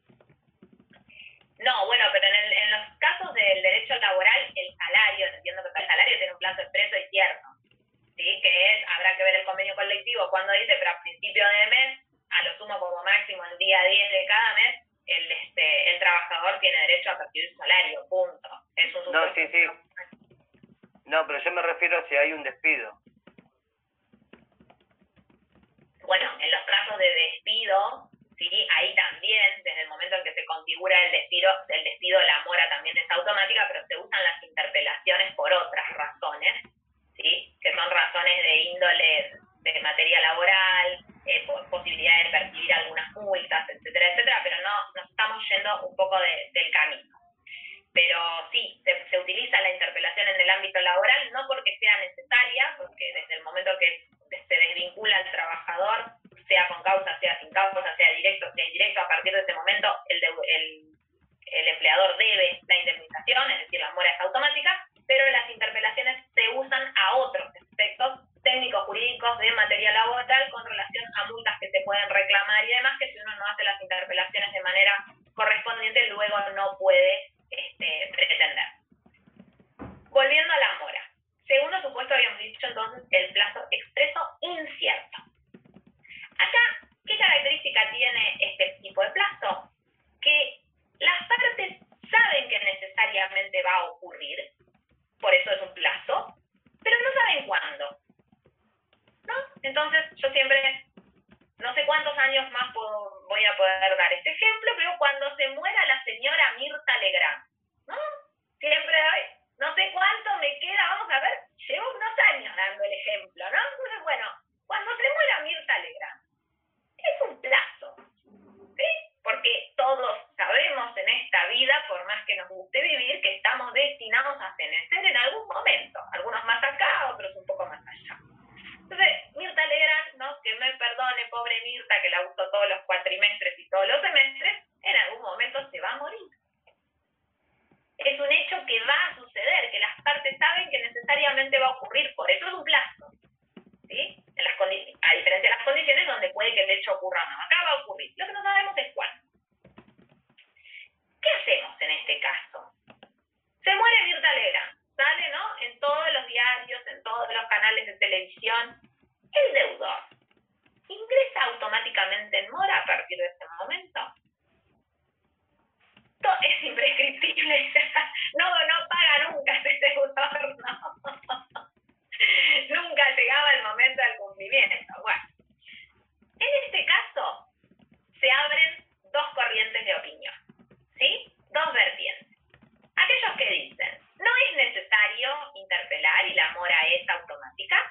No, bueno, pero en, el, en los casos del derecho laboral, el salario, entiendo que el salario tiene un plazo expreso y cierto, ¿sí? Que es, habrá que ver el convenio colectivo cuando dice, pero a principio de mes, a lo sumo como máximo el día diez de cada mes, el este el trabajador tiene derecho a percibir su salario, punto. Es un no, sí, sí. No, pero yo me refiero a si hay un despido. Bueno, en los casos de despido, sí, ahí también, desde el momento en que se configura el despido, el despido, la mora también es automática, pero se usan las interpelaciones por otras razones, sí, que son razones de índole de materia laboral, eh, posibilidad de percibir algunas multas, etcétera, etcétera, pero no nos estamos yendo un poco de, del camino. Pero sí, se, se utiliza la interpelación en el ámbito laboral, no porque sea necesaria, porque desde el momento que se desvincula al trabajador, sea con causa, sea sin causa, sea directo, sea indirecto, a partir de ese momento el, de, el, el empleador debe la indemnización, es decir, la mora es automática, pero las interpelaciones se usan a otros aspectos técnicos jurídicos de materia laboral con relación a multas que se pueden reclamar y demás, que si uno no hace las interpelaciones de manera correspondiente, luego no puede este, pretender. Volviendo a la mora. Segundo supuesto, habíamos dicho entonces el plazo expreso incierto. tiene este tipo de plazo? Que las partes saben que necesariamente va a ocurrir, por eso es un plazo, pero no saben cuándo, ¿no? Entonces yo siempre, no sé cuántos años más puedo, voy a poder dar este ejemplo, pero cuando se muera la señora Mirta Legrand, ¿no? Siempre hay, no sé cuánto me queda, vamos a ver, llevo unos años dando el ejemplo, ¿no? Entonces, bueno, cuando se muera Mirta Legrand, es un plazo, ¿sí? Porque todos sabemos en esta vida, por más que nos guste vivir, que estamos destinados a fenecer en algún momento, algunos más acá, otros un poco más allá. Entonces, Mirta Legrand, ¿no? Que me perdone, pobre Mirta, que la uso todos los cuatrimestres y todos los semestres, en algún momento se va a morir. Es un hecho que va a suceder, que las partes saben que necesariamente va a ocurrir, por eso es un plazo, ¿sí? En las a diferencia de las condiciones donde puede que el hecho ocurra o no. Acá va a ocurrir. Lo que no sabemos es cuándo. ¿Qué hacemos en este caso? Se muere Mirta Legrand, sale, ¿no? En todos los diarios, en todos los canales de televisión. El deudor ingresa automáticamente en mora a partir de ese momento. Todo es imprescriptible. No, no paga nunca ese deudor, no. Nunca llegaba el momento del cumplimiento. Bueno, en este caso se abren dos corrientes de opinión, ¿sí? Dos vertientes. Aquellos que dicen, no es necesario interpelar y la mora es automática,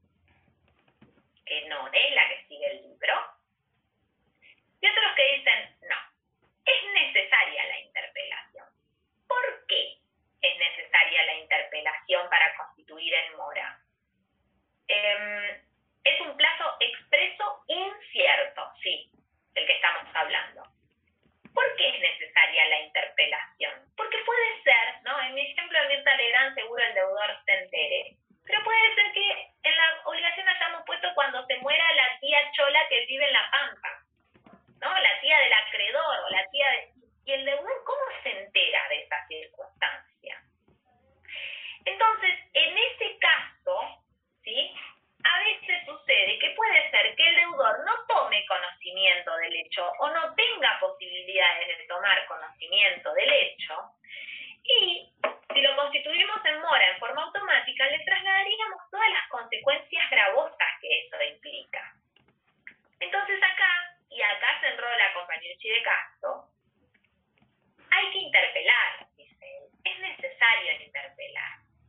que no es la que sigue el libro. Y otros que dicen, no, es necesaria la interpelación. ¿Por qué es necesaria la interpelación para constituir en mora? Eh, es un plazo expreso incierto, sí, del que estamos hablando. ¿Por qué es necesaria la interpelación? Porque puede ser, ¿no? En mi ejemplo de Mirta Legrand seguro el deudor se entere, pero puede ser que en la obligación hayamos puesto cuando se muera la tía Chola que vive en La Pampa, ¿no? La tía del acreedor o la tía de... ¿Y el deudor cómo se entera de esa circunstancia? Entonces, en ese caso, ¿sí? A veces sucede que puede ser que el deudor no tome conocimiento del hecho o no tenga posibilidades de tomar conocimiento del hecho y si lo constituimos en mora en forma automática le trasladaríamos todas las consecuencias gravosas que eso implica. Entonces acá, y acá se enrola compañerucci de Castro, hay que interpelar, dice él, es necesario interpelar.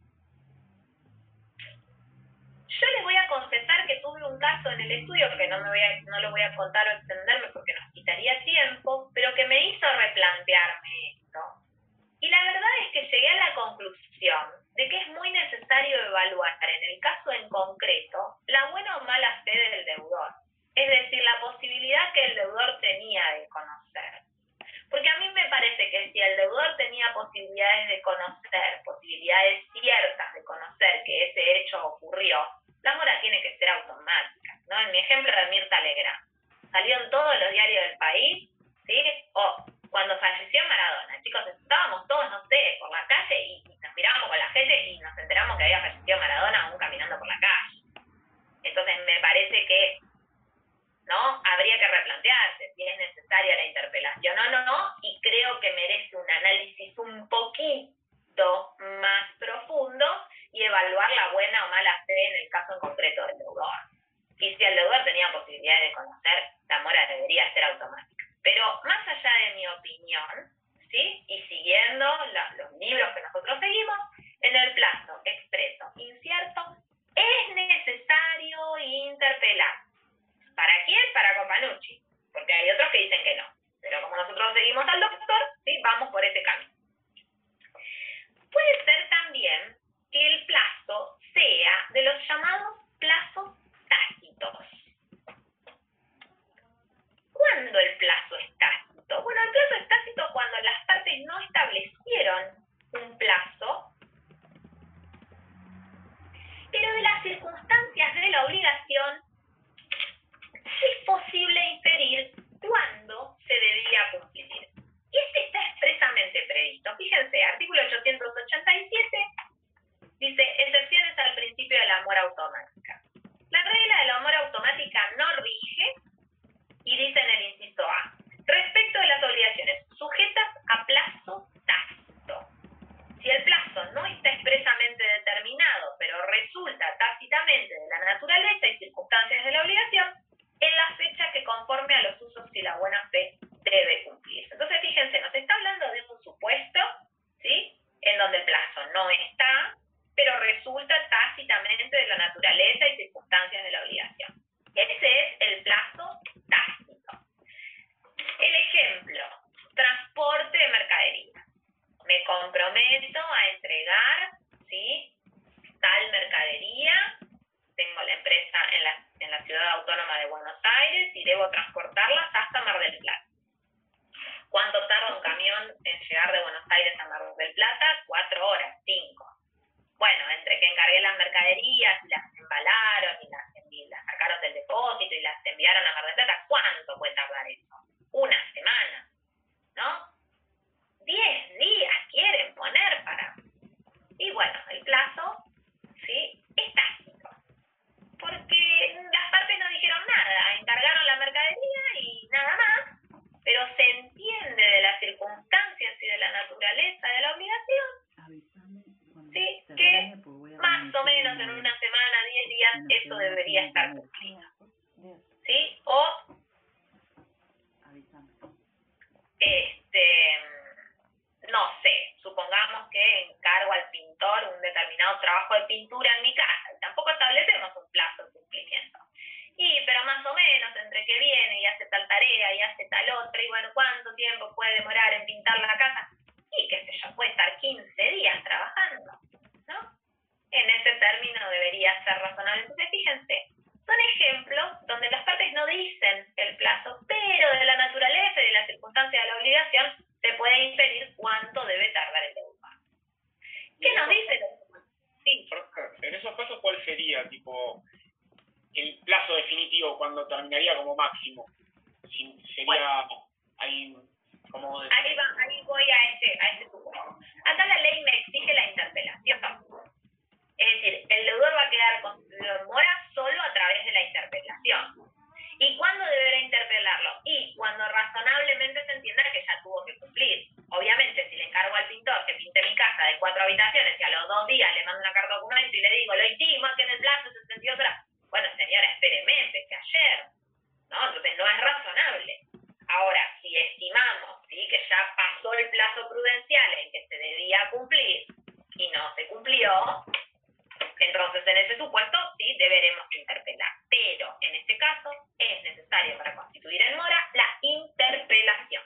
Yo les voy a confesar que tuve un caso en el estudio, que no, me voy a, no lo voy a contar o extenderme porque nos quitaría tiempo, pero que me hizo replantearme esto. Y la verdad es que llegué a la conclusión de que es muy necesario evaluar en el caso en concreto la buena o mala fe del deudor. Es decir, la posibilidad que el deudor tenía de conocer. Porque a mí me parece que si el deudor tenía posibilidades de conocer, posibilidades ciertas de conocer que ese hecho ocurrió, la mora tiene que ser automática, ¿no? En mi ejemplo de Mirta Legrand, salió en todos los diarios del país, ¿sí? O cuando falleció Maradona, chicos, estábamos todos, no sé, por la calle y, y nos mirábamos con la gente y nos enteramos que había fallecido Maradona aún caminando por la calle. Entonces me parece que, ¿no? Habría que replantearse si es necesaria la interpelación o no, y creo que merece un análisis un poquito más profundo y evaluar la buena o mala fe en el caso en concreto del deudor. Y si el deudor tenía posibilidades de conocer, la mora debería ser automática. Pero más allá de mi opinión, ¿sí? Y siguiendo la, los libros que nosotros seguimos, en el plazo expreso incierto, es necesario interpelar. ¿Para quién? Para Companucci, porque hay otros que dicen que no. Pero como nosotros seguimos al doctor, ¿sí? Vamos por ese camino. Puede ser también que el plazo sea de los llamados plazos tácitos. ¿Cuándo el plazo es tácito? Bueno, el plazo es tácito cuando las partes no establecieron un plazo, pero de las circunstancias de la obligación es posible inferir cuándo se debía cumplir. Y este está expresamente previsto. Fíjense, artículo ochocientos ochenta y siete dice, excepciones al principio de la mora automática. La regla de la mora automática no rige, y dice en el inciso naturaleza y circunstancias de la obligación en la fecha que conforme a los usos y la buena fe debe cumplirse. Entonces, fíjense, nos está hablando de un supuesto, ¿sí?, en donde el plazo no está, pero resulta tácitamente de la naturaleza y circunstancias de la obligación. Ese es el plazo tácito. El ejemplo, transporte de mercadería. Me comprometo a entregar, ¿sí?, tal mercadería, tengo la empresa en la, en la ciudad autónoma de Buenos Aires y debo transportarlas hasta Mar del Plata. ¿Cuánto tarda un camión en llegar de Buenos Aires a Mar del Plata? Cuatro horas, cinco. Bueno, entre que encargué las mercaderías y las embalaron y las, y las sacaron del depósito y las enviaron a Mar del Plata, ¿cuánto puede tardar eso? Una semana, ¿no? Diez días quieren poner para... Y bueno, el plazo, ¿sí?, es tácito. Porque las partes no dijeron nada, encargaron la mercadería y nada más, pero se entiende de las circunstancias y de la naturaleza de la obligación, ¿sí?, que más o menos en una semana, diez días, eso debería estar cumplido, ¿sí? O, este, no sé, supongamos que encargo al pintor un determinado trabajo de pintura en mi casa, y tampoco establecemos un plazo de cumplimiento. Y, pero más o menos, entre que viene y hace tal tarea y hace tal otra, y bueno, ¿cuánto tiempo puede demorar en pintar la casa? Y qué sé yo, puede estar quince días trabajando, ¿no? En ese término debería ser razonable. Entonces, fíjense, son ejemplos donde las partes no dicen el plazo, pero de la naturaleza y de las circunstancias de la obligación se puede inferir cuánto debe tardar el deudor. ¿Qué nos dice? Sí. En esos casos, ¿cuál sería, tipo, el plazo definitivo cuando terminaría como máximo? Si sería bueno, ahí como de... ahí va, ahí voy a ese a ese supuesto. Acá la ley me exige la interpelación. Es decir, el deudor va a quedar constituido en mora solo a través de la interpelación. ¿Y cuándo deberá interpelarlo? Y cuando razonablemente se entienda que ya tuvo que cumplir. Obviamente, si le encargo al pintor que pinte mi casa de cuatro habitaciones y a los dos días le mando una carta documento y le digo, lo hicimos, que en el plazo de sesenta y dos horas. Bueno, señora, espéreme, empecé ayer, ¿no? Entonces no es razonable. Ahora, si estimamos, ¿sí?, que ya pasó el plazo prudencial en que se debía cumplir y no se cumplió, entonces en ese supuesto sí deberemos interpelar. Pero en este caso es necesario para constituir en mora la interpelación.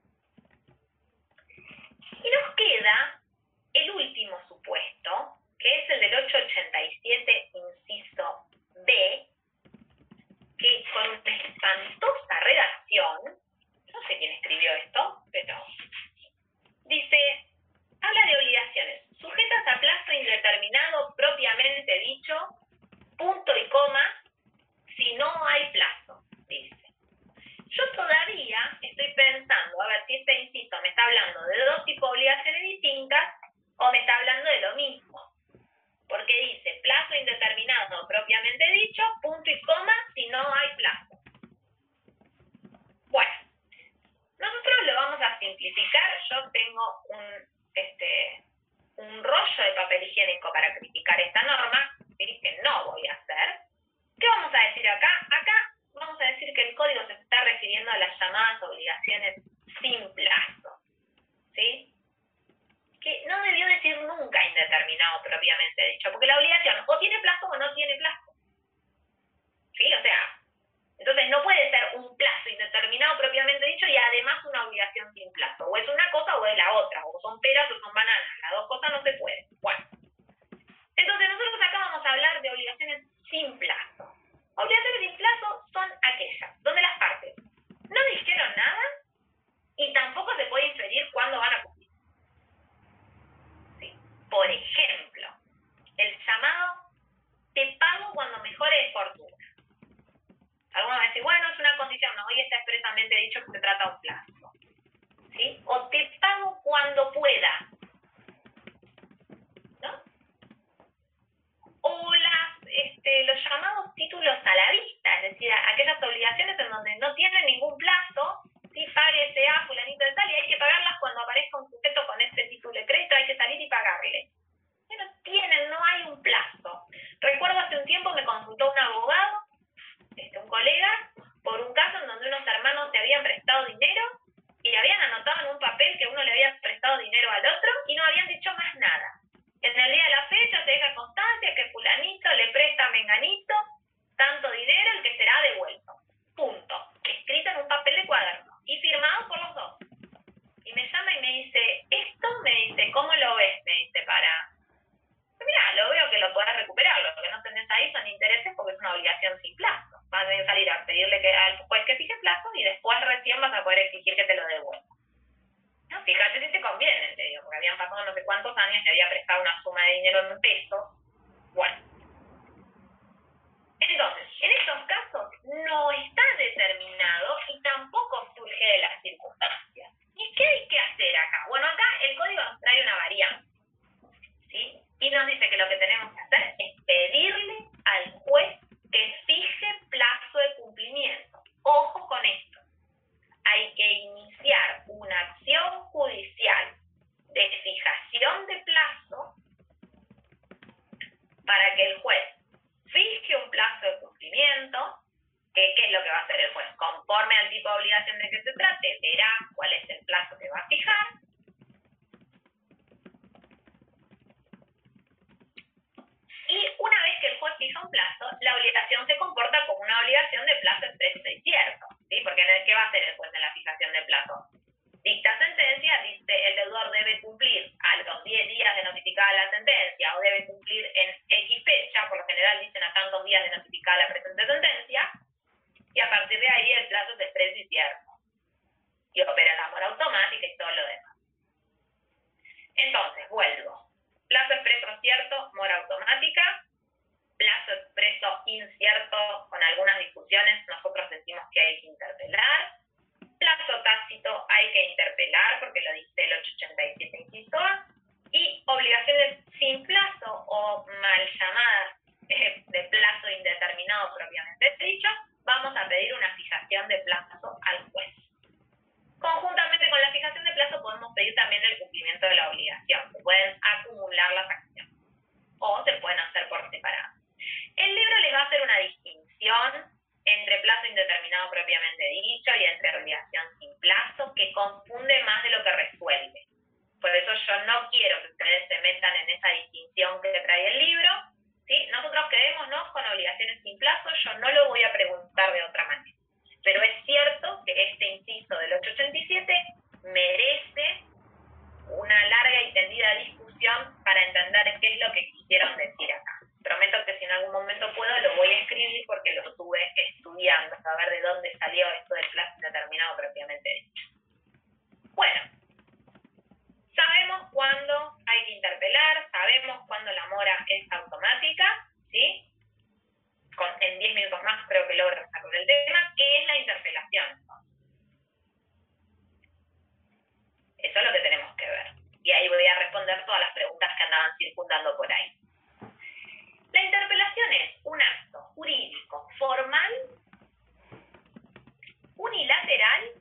Y nos queda el último supuesto, que es el del ochocientos ochenta y siete, inciso B, que con una espantosa redacción, no sé quién escribió esto, pero dice, habla de obligaciones sujetas a plazo indeterminado propiamente dicho, punto y coma, si no hay plazo, dice. Yo todavía estoy pensando, a ver si este inciso me está hablando de dos tipos de obligaciones distintas o me está hablando de lo mismo. Porque dice plazo indeterminado propiamente dicho, punto y coma, si no hay plazo. Bueno, nosotros lo vamos a simplificar. Yo tengo un, este, un rollo de papel higiénico para criticar esta norma, ¿sí?, que no voy a hacer. ¿Qué vamos a decir acá? Acá vamos a decir que el código se está refiriendo a las llamadas obligaciones sin plazo, ¿sí? Que no debió decir nunca indeterminado propiamente dicho, porque la obligación o tiene plazo o no tiene plazo, ¿sí? O sea, entonces no puede ser un plazo indeterminado propiamente dicho y además una obligación sin plazo, o es una cosa o es la otra, o son peras o son bananas, las dos cosas no se pueden. Bueno, entonces nosotros acá vamos a hablar de obligaciones sin plazo. Obligaciones sin plazo son aquellas donde las partes no dijeron nada y tampoco se puede inferir cuándo van a cumplir. ¿Sí? Por ejemplo, el llamado te pago cuando mejore de fortuna. Algunos van a decir, bueno, es una condición, no, hoy está expresamente dicho que se trata de un plazo, ¿sí? O te pago cuando pueda, ¿no? O las, este, los llamados títulos a la vista, es decir, aquellas obligaciones en donde no tienen ningún plazo, ¿sí? Páguese a fulanito de tal y hay que pagarlas cuando aparezca un sujeto con ese título de crédito, hay que salir y pagarle. Pero tienen, no hay un plazo. Recuerdo hace un tiempo me consultó una intereses porque es una obligación sin plazo. Vas a salir a pedirle que, al juez que fije plazo y después recién vas a poder exigir que te lo devuelva. ¿No? Fíjate si te conviene, te digo, porque habían pasado no sé cuántos años, le había prestado una suma de dinero en pesos. Bueno. Entonces, en estos casos no está determinado y tampoco surge de las circunstancias. ¿Y qué hay que hacer acá? Bueno, acá el código nos trae una variante, ¿sí? Y nos dice que lo que tenemos que hacer es pedirle al juez que fije plazo de cumplimiento. Ojo con esto. Hay que iniciar una acción judicial de fijación de plazo para que el juez fije un plazo de cumplimiento, que qué es lo que va a hacer el juez. Conforme al tipo de obligación de que se trate, verá cuál es el plazo que va a fijar. Y una vez que el juez fija un plazo, la obligación se comporta como una obligación de plazo expreso y cierto, ¿sí? Porque en el, ¿qué va a hacer el juez en la fijación de plazo? Dicta sentencia, dice el deudor debe cumplir a los diez días de notificada la sentencia o debe cumplir en X fecha, por lo general dicen a tantos días de notificada la presente sentencia, y a partir de ahí el plazo es expreso y cierto. Y opera la mora automática y todo lo demás. Entonces, vuelvo. Plazo expreso cierto, mora automática. Plazo expreso incierto, con algunas discusiones, nosotros decimos que hay que interpelar. Plazo tácito hay que interpelar, porque lo dice el ochocientos ochenta y siete, inciso A. Y obligaciones sin plazo, o mal llamadas eh, de plazo indeterminado propiamente dicho, vamos a pedir una fijación de plazo al juez. Conjuntamente con la fijación de plazo podemos pedir también el cumplimiento de la obligación. Se pueden acumular las acciones o se pueden hacer por separado. El libro les va a hacer una distinción entre plazo indeterminado propiamente dicho y entre obligación sin plazo, que confunde más de lo que resuelve. Por eso yo no quiero que ustedes se metan en esa distinción que trae el libro, ¿sí? Nosotros quedémonos con obligaciones sin plazo, yo no lo voy a preguntar de otra manera. Pero es cierto que este inciso del ochocientos ochenta y siete merece una larga y tendida discusión para entender qué es lo que quisieron decir acá. Prometo que si en algún momento puedo lo voy a escribir porque lo estuve estudiando, a ver de dónde salió esto del plazo indeterminado propiamente dicho. Bueno, sabemos cuándo hay que interpelar, sabemos cuándo la mora es automática, ¿sí? Con, en diez minutos más creo que logro sacar el tema, ¿qué es la interpelación? Eso es lo que tenemos que ver. Y ahí voy a responder todas las preguntas que andaban circundando por ahí. La interpelación es un acto jurídico formal, unilateral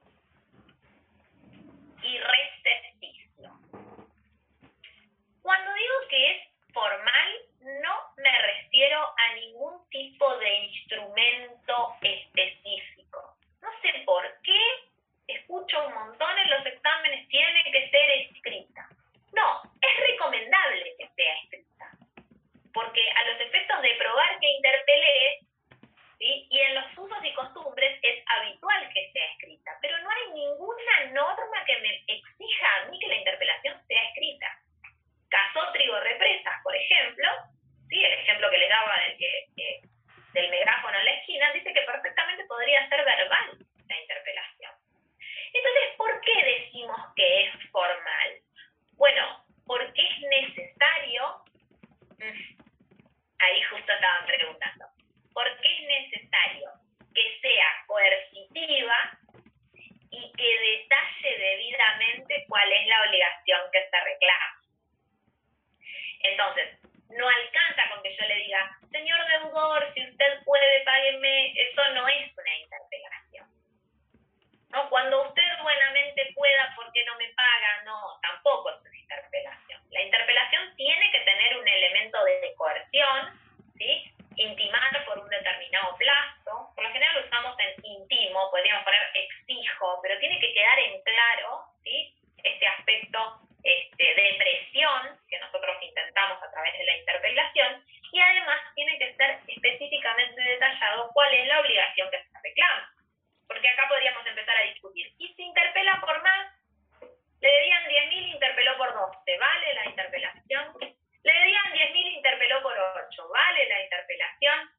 y recepticio. Cuando digo que es formal, no me refiero a ningún tipo de instrumento específico. No sé por qué escucho un montón en los exámenes, tiene que ser escrita. No, es recomendable que sea escrita, porque a los efectos de probar que interpelé, ¿sí? Y en los usos y costumbres es habitual que sea escrita, pero no hay ninguna norma que me exija a mí que la interpelación sea escrita. Casótrigo represas, por ejemplo, ¿sí? El ejemplo que les daba del, que, eh, del megáfono en la esquina, dice que perfectamente podría ser verbal la interpelación. Entonces, ¿por qué decimos que es formal? Bueno, porque es necesario, ahí justo estaban preguntando, ¿por qué es necesario que sea coercitiva y que detalle debidamente cuál es la obligación que se reclama? Entonces, no alcanza con que yo le diga, señor deudor, si usted puede, págueme. Eso no es una interpelación. ¿No? Cuando usted buenamente pueda, ¿por qué no me paga? No, tampoco es una interpelación. La interpelación tiene que tener un elemento de coerción, ¿sí? Intimar por un determinado plazo. Por lo general lo usamos en intimo, podríamos poner exijo, pero tiene que quedar en claro, ¿sí? Este aspecto este, de presión que nosotros intentamos a través de la interpelación, y además tiene que ser específicamente detallado cuál es la obligación que se reclama. Porque acá podríamos empezar a discutir. ¿Y si interpela por más? Le debían diez mil, interpeló por doce. ¿Vale la interpelación? Le debían diez mil, interpeló por ocho. ¿Vale la interpelación?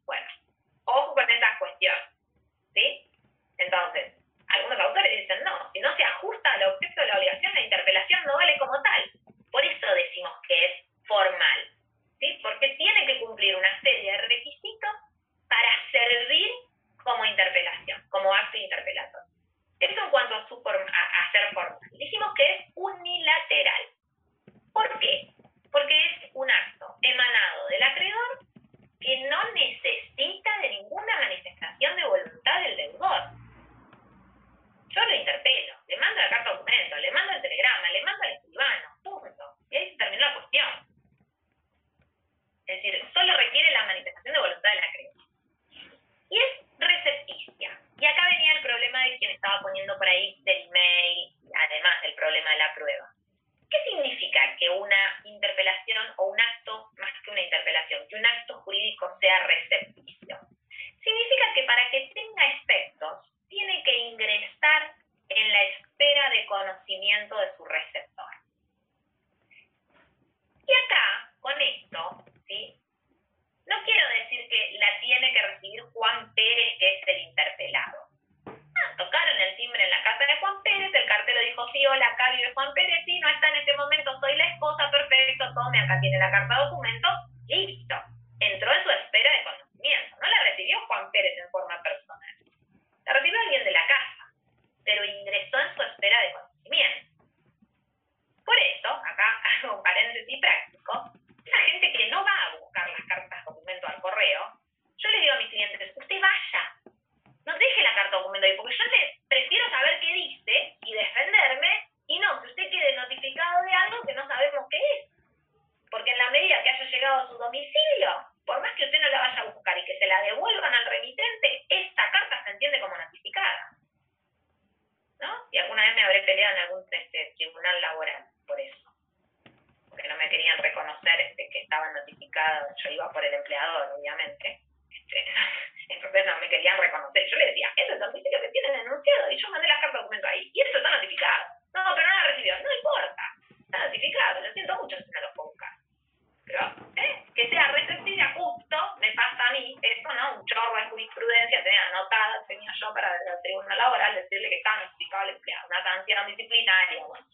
recibir Juan Pérez, que es el interpelado. Ah, tocaron el timbre en la casa de Juan Pérez, el cartero dijo, sí, hola, acá vive Juan Pérez, sí, no está en este momento, soy la esposa, perfecto, tome, acá tiene la carta de documento, listo. Entró en su esfera de conocimiento, no la recibió Juan Pérez en forma personal, la recibió alguien de la casa, pero ingresó en su esfera de conocimiento. Por eso, acá hago un paréntesis práctico, la gente que no va a buscar las cartas documento al correo, yo le digo a mis clientes, usted vaya, no deje la carta documento ahí, porque yo le prefiero saber qué dice y defenderme, y no que usted quede notificado de algo que no sabemos qué es. Porque en la medida que haya llegado a su domicilio, por más que usted no la vaya a buscar y que se la devuelvan al remitente, esta carta se entiende como notificada, ¿no? Y alguna vez me habré peleado en algún este, tribunal laboral por eso, porque no me querían reconocer este, que estaba notificada. Yo iba por el empleador, obviamente, este, entonces no me querían reconocer. Yo le decía, eso es el domicilio que tiene denunciado, y yo mandé la carta de documento ahí, y eso está notificado. No, pero no la recibió, no importa, está notificado, lo siento mucho si no lo puedo buscar. Pero, ¿eh? Que sea receptivo justo, me pasa a mí, eso, ¿no? Un chorro de jurisprudencia tenía anotada, tenía yo para el tribunal laboral decirle que estaba notificado al empleado, una sanción disciplinaria, bueno.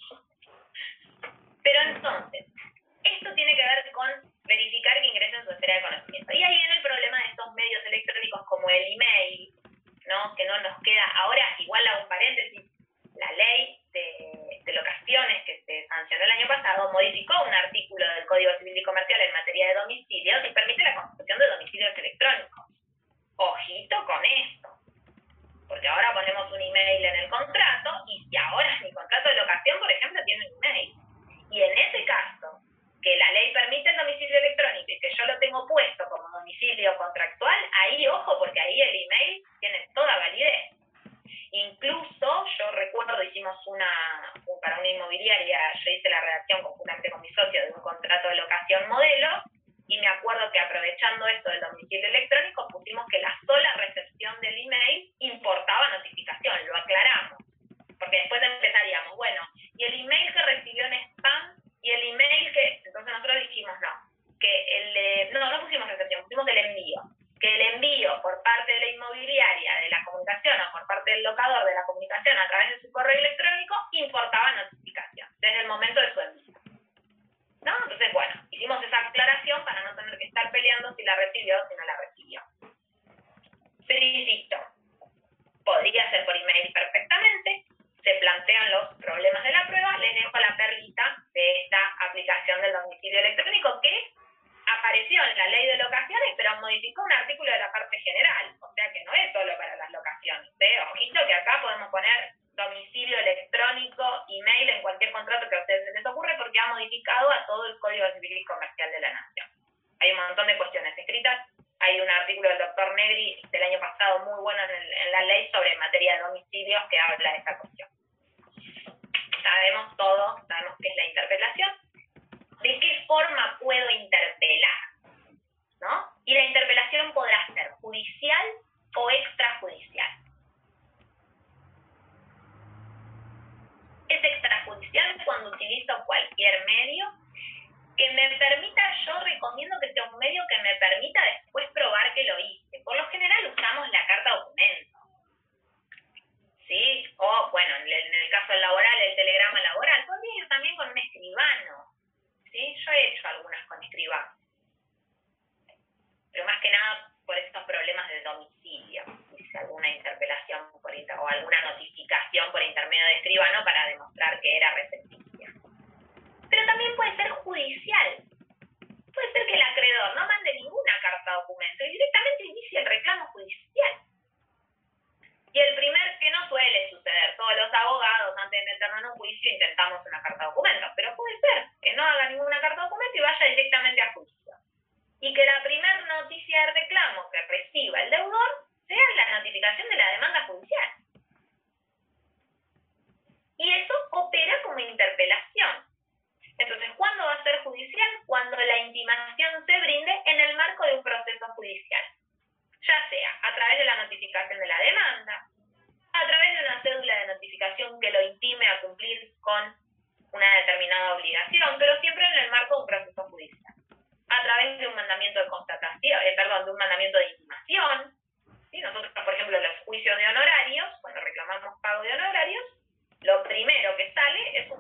Pero entonces, esto tiene que ver con verificar que ingresa en su esfera de conocimiento. Y ahí viene el problema de estos medios electrónicos como el email, ¿no? Que no nos queda. Ahora, igual hago un paréntesis, la ley de, de locaciones que se sancionó el año pasado modificó un artículo del Código Civil y Comercial en materia de domicilios y permite la constitución de domicilios electrónicos. Ojito con esto, porque ahora ponemos un email en el contrato, y si ahora mi contrato de locación, por ejemplo, tiene un email, y en ese caso, que la ley permite el domicilio electrónico y que yo lo tengo puesto como domicilio contractual, ahí ojo, porque ahí el email tiene toda validez. Incluso, yo recuerdo, hicimos una, para una inmobiliaria, yo hice la redacción conjuntamente con mi socio de un contrato de locación modelo, y me acuerdo que aprovechando esto del domicilio electrónico, pusimos que la sola recepción del email importaba notificación, lo aclaramos, porque después empezaríamos, bueno, y el email que recibió en spam, y el email que, entonces nosotros dijimos no, que el, eh, no, no pusimos recepción, pusimos el envío, que el envío por parte de la inmobiliaria de la comunicación o por parte del locador de la comunicación a través de su correo electrónico importaba notificación desde el momento de su envío, ¿no? Entonces, bueno, hicimos esa aclaración para no tener que estar peleando si la recibió o si no la recibió. Pero insisto, podría ser por email perfectamente, se plantean los problemas de la prueba, les dejo la perlita de esta aplicación del domicilio electrónico que apareció en la ley de locaciones, pero modificó un artículo de la parte general, o sea que no es solo para las locaciones, ¿eh? Ojito que acá podemos poner domicilio electrónico, email en cualquier contrato que a ustedes se les ocurre, porque ha modificado a todo el Código Civil y Comercial de la Nación. Hay un montón de cuestiones escritas, hay un artículo del doctor Negri del año pasado muy bueno en, el, en la ley sobre materia de domicilios que habla de esta cuestión. Sabemos todos, sabemos qué es la interpelación, de qué forma puedo interpelar, ¿no? Y la interpelación podrá ser judicial o extrajudicial. Es extrajudicial cuando utilizo cualquier medio que me permita, yo recomiendo que sea un medio que me permita después probar que lo hice. Por lo general usamos la carta documento, ¿sí? O, bueno, en el caso laboral, el telegrama laboral, podría ir también con un escribano, ¿sí? Yo he hecho algunas con escribano, pero más que nada por estos problemas de domicilio, hice alguna interpelación por inter o alguna notificación por intermedio de escribano para demostrar que era recepticia. Pero también puede ser judicial. Puede ser que el acreedor no mande ninguna carta documento y directamente inicie el reclamo judicial. Y el primer, que no suele suceder, todos los abogados antes de meternos en un juicio intentamos una carta documento, pero puede ser que no haga ninguna carta documento y vaya directamente a juicio. Y que la primera noticia de reclamo que reciba el deudor sea la notificación de la demanda judicial. Y eso opera como interpelación. Entonces, ¿cuándo va a ser judicial? Cuando la intimación se brinde en el marco de un proceso judicial. Ya sea a través de la notificación de la demanda, a través de una cédula de notificación que lo intime a cumplir con una determinada obligación, pero siempre en el marco de un proceso judicial. A través de un mandamiento de constatación, eh, perdón, de un mandamiento de intimación,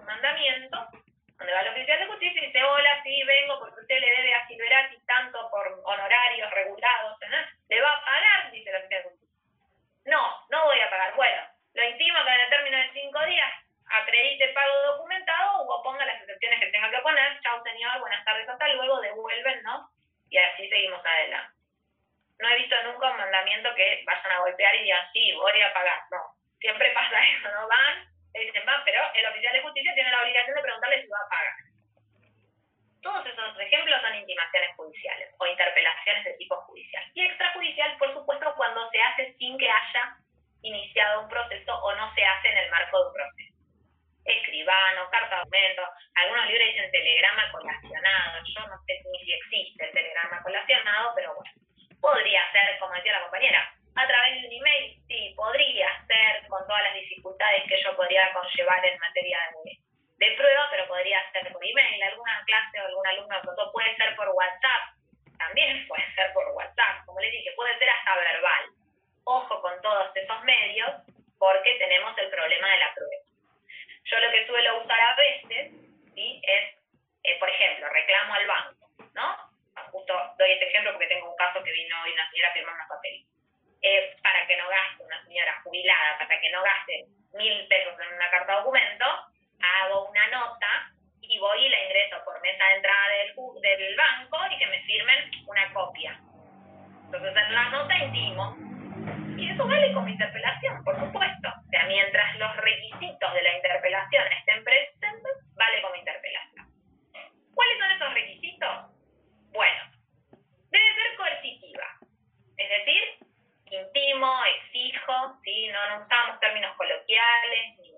mandamiento, donde va el oficial de justicia y dice, hola, sí, vengo porque usted le debe a Silverati tanto por honorarios regulados, ¿eh? ¿Le va a pagar? Dice el oficial de justicia. No, no voy a pagar. Bueno, lo intimo que en el término de cinco días acredite pago documentado o ponga las excepciones que tenga que poner. Chau, señor, buenas tardes, hasta luego, devuelven, ¿no? Y así seguimos adelante. No he visto nunca un mandamiento que vayan a golpear y digan, sí, voy a pagar. No, siempre pasa eso, ¿no? Van, le dicen, va, pero el oficial de justicia tiene la obligación de preguntarle si va a pagar. Todos esos ejemplos son intimaciones judiciales o interpelaciones de tipo judicial. Y extrajudicial, por supuesto, cuando se hace sin que haya iniciado un proceso o no se hace en el marco de un proceso. Escribano, carta de aumento, algunos libros dicen telegrama colacionado. Yo no sé ni si existe el telegrama colacionado, pero bueno, podría ser, como decía la compañera, a través de un email, sí, podría ser con todas las dificultades que yo podría conllevar en materia de de prueba, pero podría ser por email, alguna clase o algún alumno pronto puede ser por WhatsApp, también puede ser por WhatsApp, como les dije, puede ser hasta verbal. Ojo con todos esos medios, porque tenemos el problema de la prueba. Yo lo que suelo usar a veces, ¿sí? es, eh, por ejemplo, reclamo al banco, ¿no? Justo doy este ejemplo porque tengo un caso que vino hoy una señora a firmar unos papeles. Eh, para que no gaste, una señora jubilada, para que no gaste mil pesos en una carta de documento, hago una nota y voy y la ingreso por mesa de entrada del, del banco y que me firmen una copia. Entonces en la nota intimo. Y eso vale como interpelación, por supuesto. O sea, mientras los requisitos de la interpelación estén presentes, vale como interpelación. ¿Cuáles son esos requisitos? Bueno, debe ser coercitiva. Es decir, intimo, exijo, ¿sí? no, no usamos términos coloquiales, ni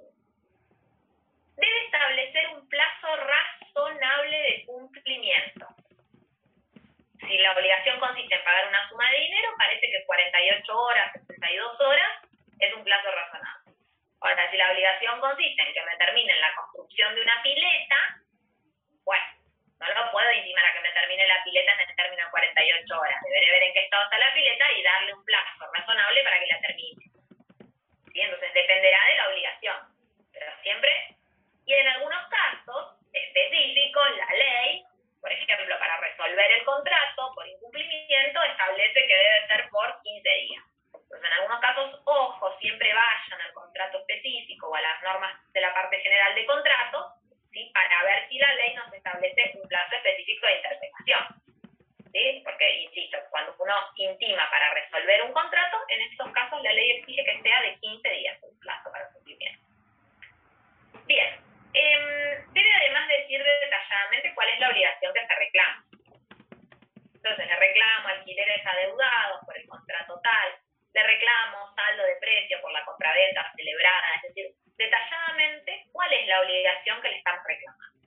debe establecer un plazo razonable de cumplimiento. Si la obligación consiste en pagar una suma de dinero, parece que cuarenta y ocho horas, sesenta y dos horas es un plazo razonable. Ahora, si la obligación consiste en que me termine la construcción de una pileta, bueno, no lo puedo intimar a que me termine la pileta en el término de cuarenta y ocho horas. Deberé ver en qué estado está la pileta y darle un plazo razonable para que la termine. ¿Sí? Entonces, dependerá de la obligación. Pero siempre... Y en algunos casos específicos, la ley, por ejemplo, para resolver el contrato por incumplimiento, establece que debe ser por quince días. Entonces, en algunos casos, ojo, siempre vayan al contrato específico o a las normas de la parte general de contrato, ¿sí? Para ver si la ley nos establece un plazo específico de interpretación. ¿Sí? Porque, insisto, cuando uno intima para resolver un contrato, en estos casos la ley exige que sea de quince días el plazo para cumplimiento. Bien. Eh, debe además decir detalladamente cuál es la obligación que se reclama. Entonces, le reclamo alquileres adeudados por el contrato tal, le reclamo saldo de precio por la compraventa celebrada, es decir, detalladamente cuál es la obligación que le estamos reclamando.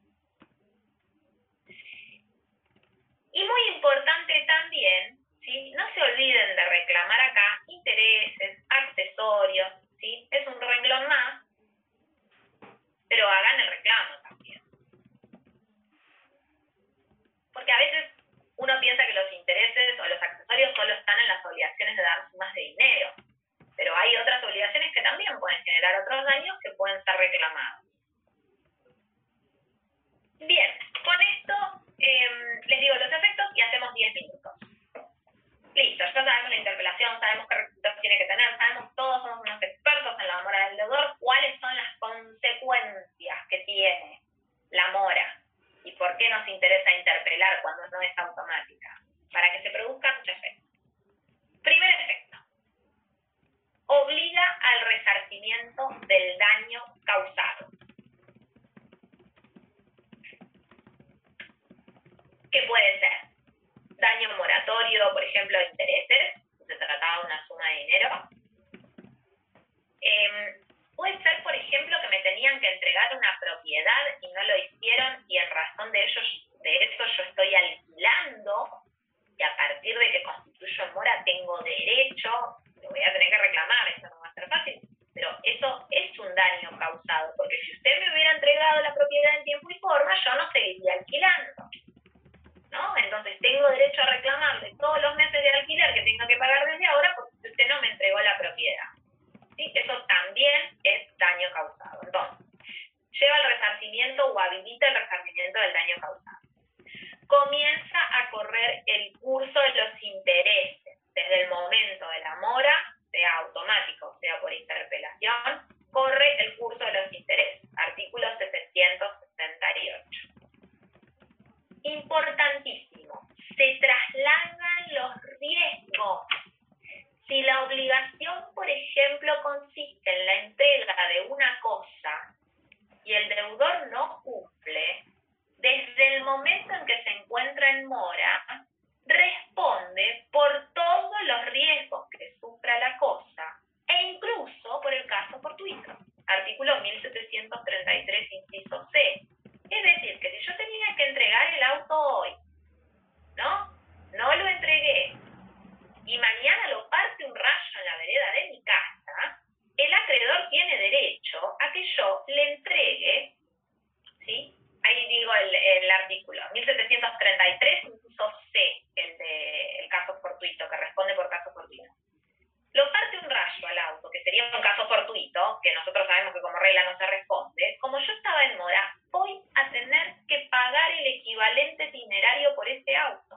Y muy importante también, ¿sí? No se olviden de reclamar acá intereses, accesorios, ¿sí? Es un renglón más, pero hagan el reclamo también. Porque a veces uno piensa que los intereses o los accesorios solo están en las obligaciones de dar sumas de dinero, pero hay otras obligaciones que también pueden generar otros daños que pueden ser reclamados. Bien, con esto eh, les digo los efectos y hacemos diez minutos. Listo, ya sabemos la interpelación, sabemos qué requisitos tiene que tener, sabemos todos, somos unos expertos en la mora del deudor, cuáles son las consecuencias que tiene la mora y por qué nos interesa interpelar cuando no es automática, para que se produzcan muchos efectos. Primer efecto, obliga al resarcimiento del daño causado. ¿Qué puede ser? Daño moratorio, por ejemplo, de intereses, si se trataba de una suma de dinero. Eh, puede ser, por ejemplo, que me tenían que entregar una propiedad y no lo hicieron y en razón de, ellos, de eso yo estoy alquilando y a partir de que constituyo mora tengo derecho, lo voy a tener que reclamar, eso no va a ser fácil, pero eso es un daño causado, porque si usted me hubiera entregado la propiedad en tiempo y forma, yo no seguiría alquilando. ¿No? Entonces tengo derecho a reclamarle todos los meses de alquiler que tenga que pagar desde ahora porque usted no me entregó la propiedad. ¿Sí? Eso también es daño causado. Entonces, lleva al si la obligación, por ejemplo, consiste en la entrega de una cosa y el deudor no cumple, desde el momento en que se encuentra en mora, responde por todos los riesgos que sufra la cosa e incluso por el caso fortuito. Artículo mil setecientos treinta y tres, inciso C. Es decir, que si yo tenía que entregar el auto hoy, ¿no? No lo entregué y mañana lo parte un rayo en la vereda de mi casa, el acreedor tiene derecho a que yo le entregue, ¿sí? Ahí digo el, el artículo, mil setecientos treinta y tres, inciso C, el de el caso fortuito, que responde por caso fortuito. Lo parte un rayo al auto, que sería un caso fortuito, que nosotros sabemos que como regla no se responde. Como yo estaba en mora, voy a tener que pagar el equivalente dinerario por ese auto.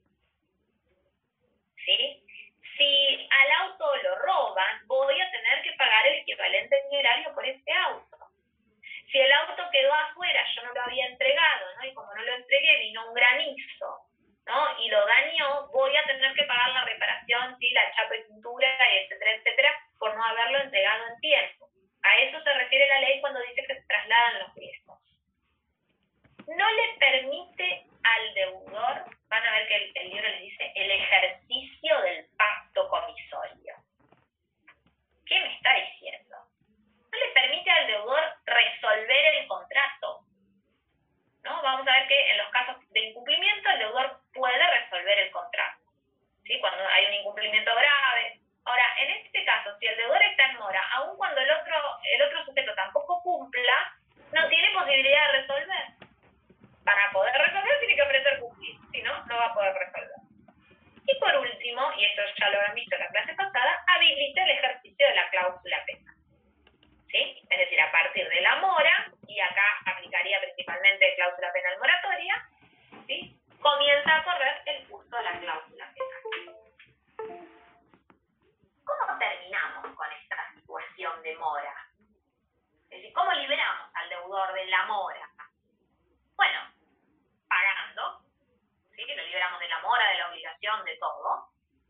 ¿Sí? Si al auto lo roban, voy a tener que pagar el equivalente dinerario por ese auto. Si el auto quedó afuera, yo no lo había entregado, ¿no? Y como no lo entregué, vino un granizo, ¿no? Y lo dañó, voy a tener que pagar la reparación, sí, la chapa y pintura, etcétera, etcétera, por no haberlo entregado en tiempo. A eso se refiere la ley cuando dice que se trasladan los riesgos. No le permite al deudor, van a ver que el, el libro les dice, el ejercicio del pacto comisorio. ¿Qué me está diciendo? No le permite al deudor resolver el contrato, ¿no? Vamos a ver que en los casos de incumplimiento el deudor puede resolver el contrato, ¿sí? Cuando hay un incumplimiento grave. Ahora, en este caso, si el deudor está en mora, aun cuando el otro, el otro sujeto tampoco cumpla, no tiene posibilidad de resolver. Para poder resolver tiene que ofrecer cumplir, si no, no va a poder resolver. Y por último, y esto ya lo han visto en la clase pasada, habilita el ejercicio de la cláusula penal. ¿Sí? Es decir, a partir de la mora, y acá aplicaría principalmente cláusula penal moratoria, ¿sí? Comienza a correr el curso de la cláusula penal. ¿Cómo terminamos con esta situación de mora? Es decir, ¿cómo liberamos al deudor de la mora? Bueno, pagando, ¿sí? Lo liberamos de la mora, de la obligación, de todo.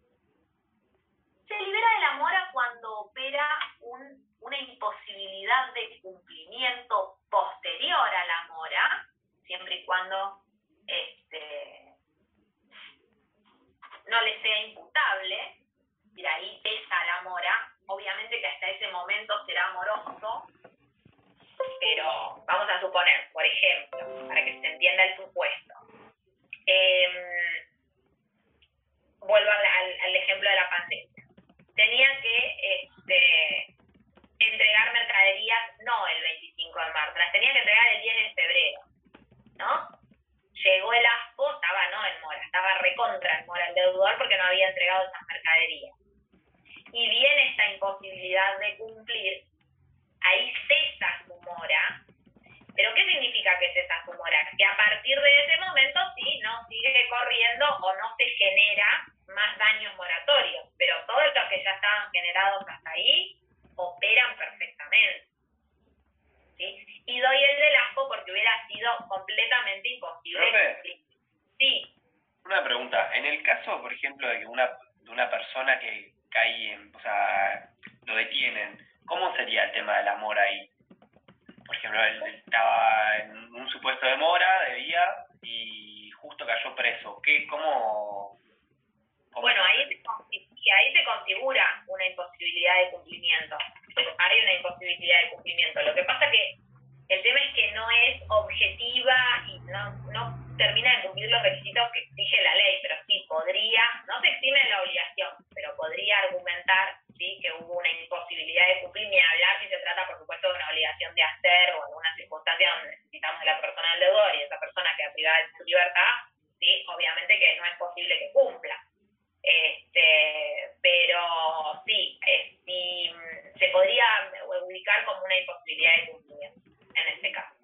Se libera de la mora cuando opera un una imposibilidad de cumplimiento posterior a la mora, siempre y cuando este, no le sea imputable, y ahí pesa la mora. Obviamente que hasta ese momento será moroso, pero vamos a suponer, por ejemplo, para que se entienda el supuesto, eh, vuelvo al, al, al ejemplo de la pandemia. Tenía que este, entregar mercaderías no el veinticinco de marzo, las tenía que entregar el diez de febrero, ¿no? Llegó el ASPO, estaba no en mora, estaba recontra en mora el deudor porque no había entregado esas mercaderías. Y viene esta imposibilidad de cumplir, ahí cesa su mora. ¿Pero qué significa que cesa su mora? Que a partir de ese momento sí, no sigue corriendo o no se genera más daños moratorios, pero todos los que ya estaban generados hasta ahí operan perfectamente, ¿sí? Y doy el del asco porque hubiera sido completamente imposible. ¿Profe? Sí. Una pregunta. En el caso, por ejemplo, de que una de una persona que cae en, o sea, lo detienen, ¿cómo sería el tema de la mora ahí? Por ejemplo, él estaba en un supuesto de mora, debía, y justo cayó preso. ¿Qué, cómo, cómo Bueno, ahí se, y ahí se configura una imposibilidad de cumplimiento. Hay una imposibilidad de cumplimiento. Lo que pasa que el tema es que no es objetiva y no, no termina de cumplir los requisitos que exige la ley, pero sí podría, no se exime de la obligación, pero podría argumentar, sí, que hubo una imposibilidad de cumplir, ni hablar si se trata, por supuesto, de una obligación de hacer o alguna circunstancia donde necesitamos de la persona del deudor y esa persona queda privada de su libertad, sí, obviamente que no es posible que cumpla. Este, pero sí, eh, sí, se podría ubicar como una imposibilidad de cumplimiento en este caso.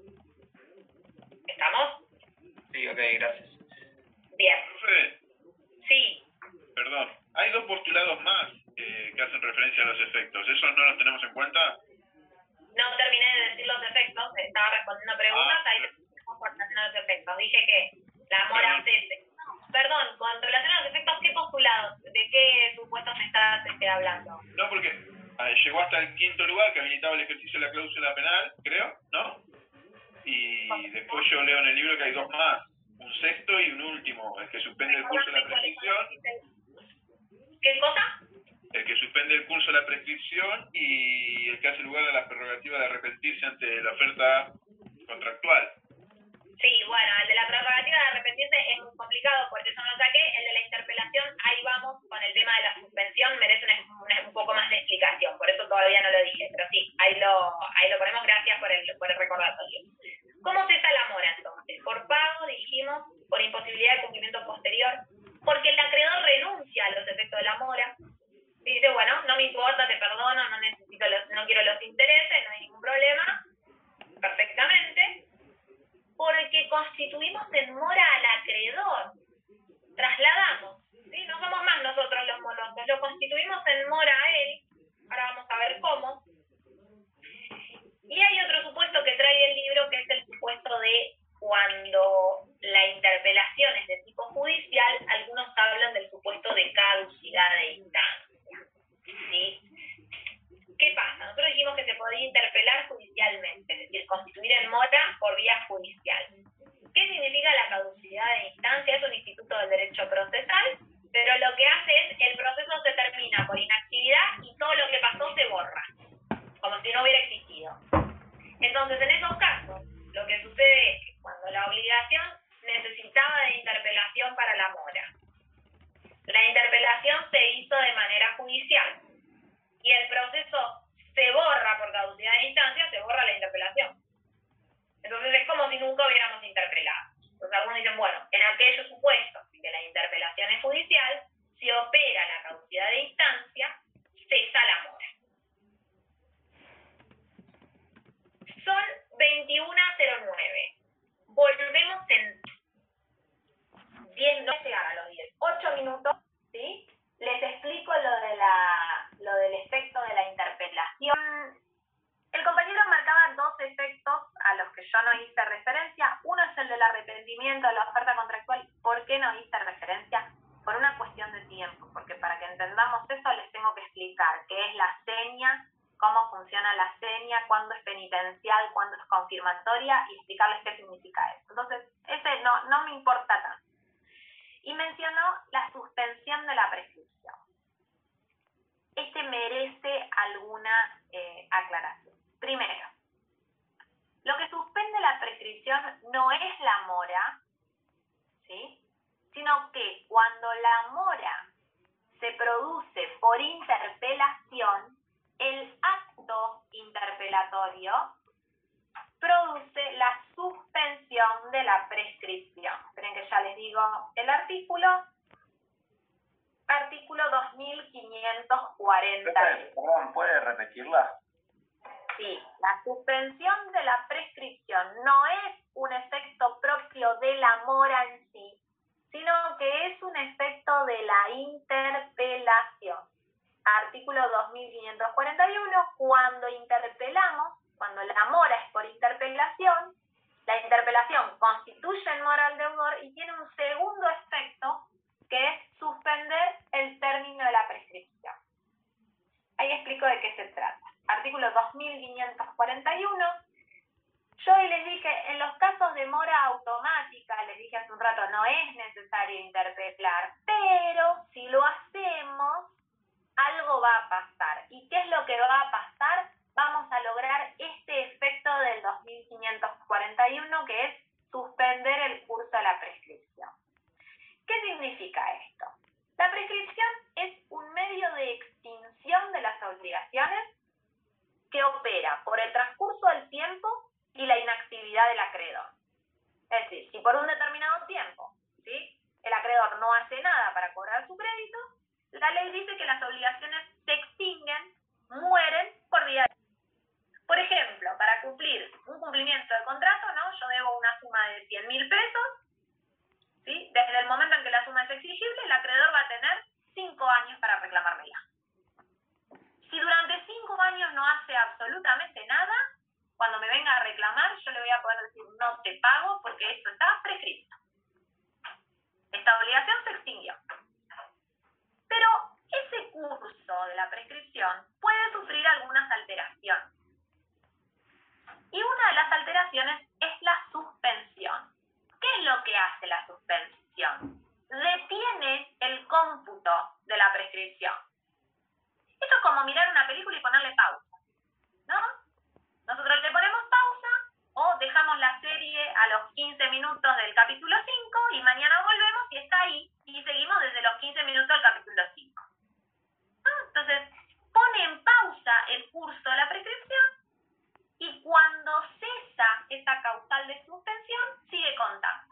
¿Estamos? Sí, ok, gracias. Bien. Profe, Sí. perdón, hay dos postulados más eh, que hacen referencia a los efectos. ¿Esos no los tenemos en cuenta? No terminé de decir los efectos, estaba respondiendo preguntas, Ah. ahí estamos por los efectos. Dije que la mora cese. Perdón, con relación a los efectos, ¿qué postulados? ¿De qué supuestos me está estoy hablando. No, porque eh, llegó hasta el quinto lugar que habilitaba el ejercicio de la cláusula penal, creo, ¿no? Y después yo leo en el libro que hay dos más, un sexto y un último, el que suspende el curso de la prescripción. ¿Qué cosa? El que suspende el curso de la prescripción y el que hace lugar a la prerrogativa de arrepentirse ante la oferta contractual. Sí, bueno, el de la prerrogativa de arrepentirse es muy complicado, porque eso no lo saqué. El de la interpelación, ahí vamos con el tema de la suspensión, merece un, un, un poco más de explicación, por eso todavía no lo dije, pero sí, ahí lo ahí lo ponemos, gracias por el, por el recordatorio. ¿Cómo cesa la mora entonces? Por pago, dijimos, por imposibilidad de cumplimiento posterior, porque el acreedor renuncia a los efectos de la mora, y dice, bueno, no me importa, te perdono, no necesito los, no quiero los intereses, no hay ningún problema, perfectamente, porque constituimos en mora al acreedor, trasladamos, ¿sí? No somos más nosotros los morosos, lo constituimos en mora a él, ahora vamos a ver cómo. Y hay otro supuesto que trae el libro, que es el supuesto de cuando la interpelación es de tipo judicial, algunos hablan del supuesto de caducidad de instancia, ¿sí? ¿Qué pasa? Nosotros dijimos que se podía interpelar judicialmente, es decir, constituir en mora por vía judicial. ¿Qué significa la caducidad de instancia? Es un instituto del derecho procesal, pero lo que hace es, el proceso se termina por inactividad y todo lo que pasó se borra, como si no hubiera existido. Entonces, en esos casos, lo que sucede es que cuando la obligación necesitaba de interpelación para la mora, la interpelación se hizo de manera judicial y el proceso se borra por caducidad de instancia, se borra la interpelación. Entonces es como si nunca hubiéramos interpelado. Entonces algunos dicen, bueno, en aquellos supuestos que la interpelación es judicial, si opera la caducidad de instancia, cesa la mora. Son veintiuno cero nueve. Volvemos en diez, no llegar a los diez, ocho minutos, ¿sí? Les explico lo de la lo del efecto de la interpelación. El compañero marcaba dos efectos a los que yo no hice referencia. Uno es el del arrepentimiento de la oferta contractual. ¿Por qué no hice referencia? Por una cuestión de tiempo, porque para que entendamos eso les tengo que explicar qué es la seña, cómo funciona la seña, cuándo es penitencial, cuándo es confirmatoria y explicarles qué significa eso. Entonces, ese no, no me importa tanto. Y mencionó la suspensión de la prescripción. Este merece alguna eh, aclaración. Primero, lo que suspende la prescripción no es la mora, ¿sí? Sino que cuando la mora se produce por interpelación, el acto interpelatorio produce la suspensión de la prescripción. Esperen que ya les digo el artículo. Artículo dos mil quinientos cuarenta. Perdón, ¿puede repetirla? Sí, la suspensión de la prescripción no es un efecto propio de la mora en sí, sino que es un efecto de la interpelación. Artículo dos mil quinientos cuarenta y uno, cuando interpelamos, cuando la mora es por interpelación, la interpelación constituye en mora al deudor y tiene un segundo efecto, que es suspender el término de la prescripción. Ahí explico de qué se trata. Artículo dos mil quinientos cuarenta y uno. Yo hoy les dije, en los casos de mora automática, les dije hace un rato, no es necesario interpelar, pero si lo hacemos, algo va a pasar. ¿Y qué es lo que va a pasar? Vamos a lograr este efecto del dos mil quinientos cuarenta y uno, que es suspender el curso de la prescripción. ¿Qué significa esto? La prescripción es un medio de extinción de las obligaciones que opera por el transcurso del tiempo y la inactividad del acreedor. Es decir, si por un determinado tiempo, ¿sí?, el acreedor no hace nada para cobrar su crédito, la ley dice que las obligaciones se extinguen, mueren por vía de... Por ejemplo, para cumplir un cumplimiento de contrato, ¿no? Yo debo una suma de cien mil pesos, ¿sí? Desde el momento en que la suma es exigible, el acreedor va a tener cinco años para reclamármela. Si durante cinco años no hace absolutamente nada, cuando me venga a reclamar, yo le voy a poder decir no te pago porque esto está prescrito. Esta obligación se extinguió. Pero ese curso de la prescripción puede sufrir algunas alteraciones. Y una de las alteraciones es la suspensión. ¿Qué es lo que hace la suspensión? Detiene el cómputo de la prescripción. Esto es como mirar una película y ponerle pausa, ¿no? Nosotros le ponemos pausa o dejamos la serie a los quince minutos del capítulo cinco y mañana volvemos y está ahí y seguimos desde los quince minutos del capítulo cinco. ¿No? Entonces, pone en pausa el curso de la prescripción y cuando cesa esa causal de suspensión, sigue contando.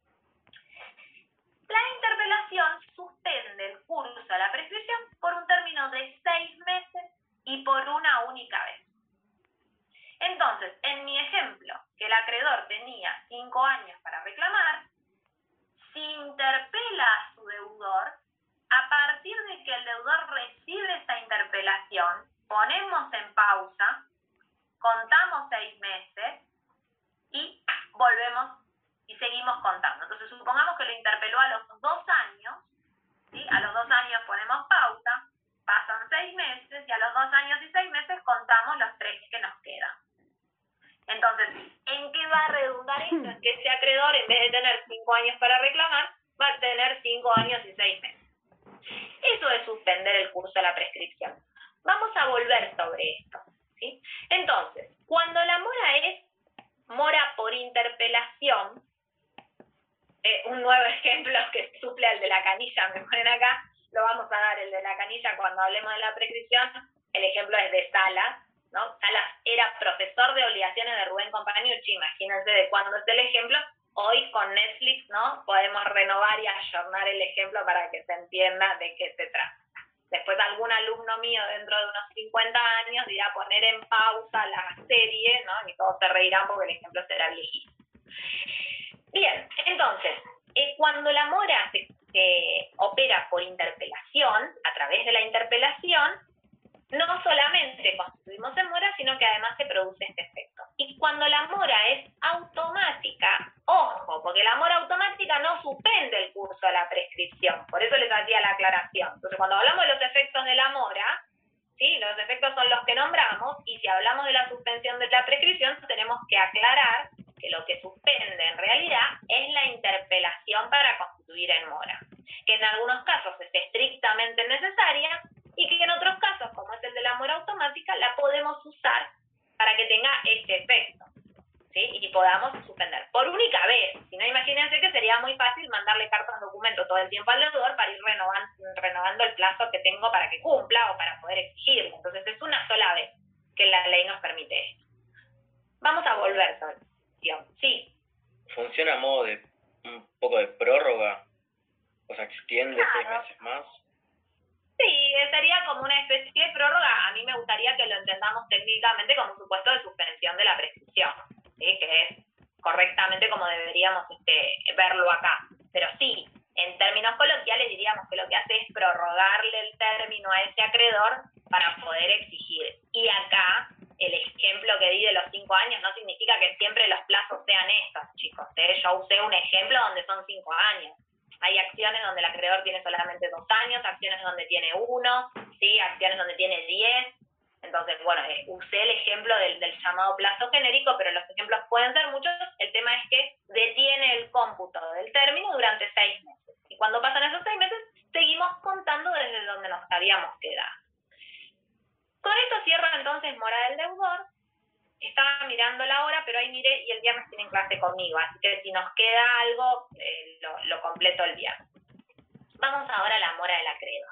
La interpelación suspende el curso de la prescripción por un término de seis meses y por una única vez. Entonces, en mi ejemplo, que el acreedor tenía cinco años para reclamar, si interpela a su deudor, a partir de que el deudor recibe esta interpelación, ponemos en pausa, contamos seis meses y volvemos y seguimos contando. Entonces, supongamos que lo interpeló a los dos años, ¿sí? A los dos años ponemos pausa, pasan seis meses y a los dos años y seis meses contamos los tres que nos quedan. Entonces, ¿en qué va a redundar esto? En que ese acreedor, en vez de tener cinco años para reclamar, va a tener cinco años y seis meses. Eso es suspender el curso de la prescripción. Vamos a volver sobre esto, ¿sí? Entonces, cuando la mora es mora por interpelación, eh, un nuevo ejemplo que suple al de la canilla, me ponen acá, lo vamos a dar el de la canilla cuando hablemos de la prescripción, el ejemplo es de Salas, ¿no? Salas era profesor de obligaciones de Rubén Compañucci, imagínense de cuándo es el ejemplo. Hoy con Netflix, ¿no? Podemos renovar y ayornar el ejemplo para que se entienda de qué se trata. Después algún alumno mío dentro de unos cincuenta años dirá poner en pausa la serie, ¿no? Y todos se reirán porque el ejemplo será viejísimo. Bien, entonces, eh, cuando la mora se, se opera por interpelación, a través de la interpelación, no solamente constituimos en mora, sino que además se produce este efecto. Y cuando la mora es automática, ojo, porque la mora automática no suspende el curso de la prescripción, por eso les hacía la aclaración. Entonces, cuando hablamos de los efectos de la mora, ¿sí? Los efectos son los que nombramos, y si hablamos de la suspensión de la prescripción, tenemos que aclarar que lo que suspende en realidad es la interpelación para constituir en mora, que en algunos casos es estrictamente necesaria, y que en otros casos, como es el de la mora automática, la podemos usar para que tenga este efecto, ¿sí? Y podamos suspender. Por única vez, si no, imagínense que sería muy fácil mandarle cartas documento todo el tiempo al deudor para ir renovando, renovando el plazo que tengo para que cumpla o para poder exigirlo. Entonces es una sola vez que la ley nos permite esto. Vamos a volver sobre esto. Sí. ¿Funciona a modo de un poco de prórroga? O sea, extiende Claro. seis meses más. Sí, sería como una especie de prórroga. A mí me gustaría que lo entendamos técnicamente como un supuesto de suspensión de la prescripción, ¿sí? Que es correctamente como deberíamos este, verlo acá. Pero sí, en términos coloquiales diríamos que lo que hace es prorrogarle el término a ese acreedor para poder exigir. Y acá, el ejemplo que di de los cinco años no significa que siempre los plazos sean estos, chicos, ¿eh? Yo usé un ejemplo donde son cinco años. Hay acciones donde el acreedor tiene solamente dos años, acciones donde tiene uno, ¿sí? Acciones donde tiene diez. Entonces, bueno, eh, usé el ejemplo del, del llamado plazo genérico, pero los ejemplos pueden ser muchos. El tema es que detiene el cómputo del término durante seis meses. Y cuando pasan esos seis meses, seguimos contando desde donde nos habíamos quedado. Con esto cierro entonces mora del deudor. Estaba mirando la hora, pero ahí miré y el viernes tienen clase conmigo, así que si nos queda algo, eh, lo, lo completo el viernes. Vamos ahora a la mora del acreedor.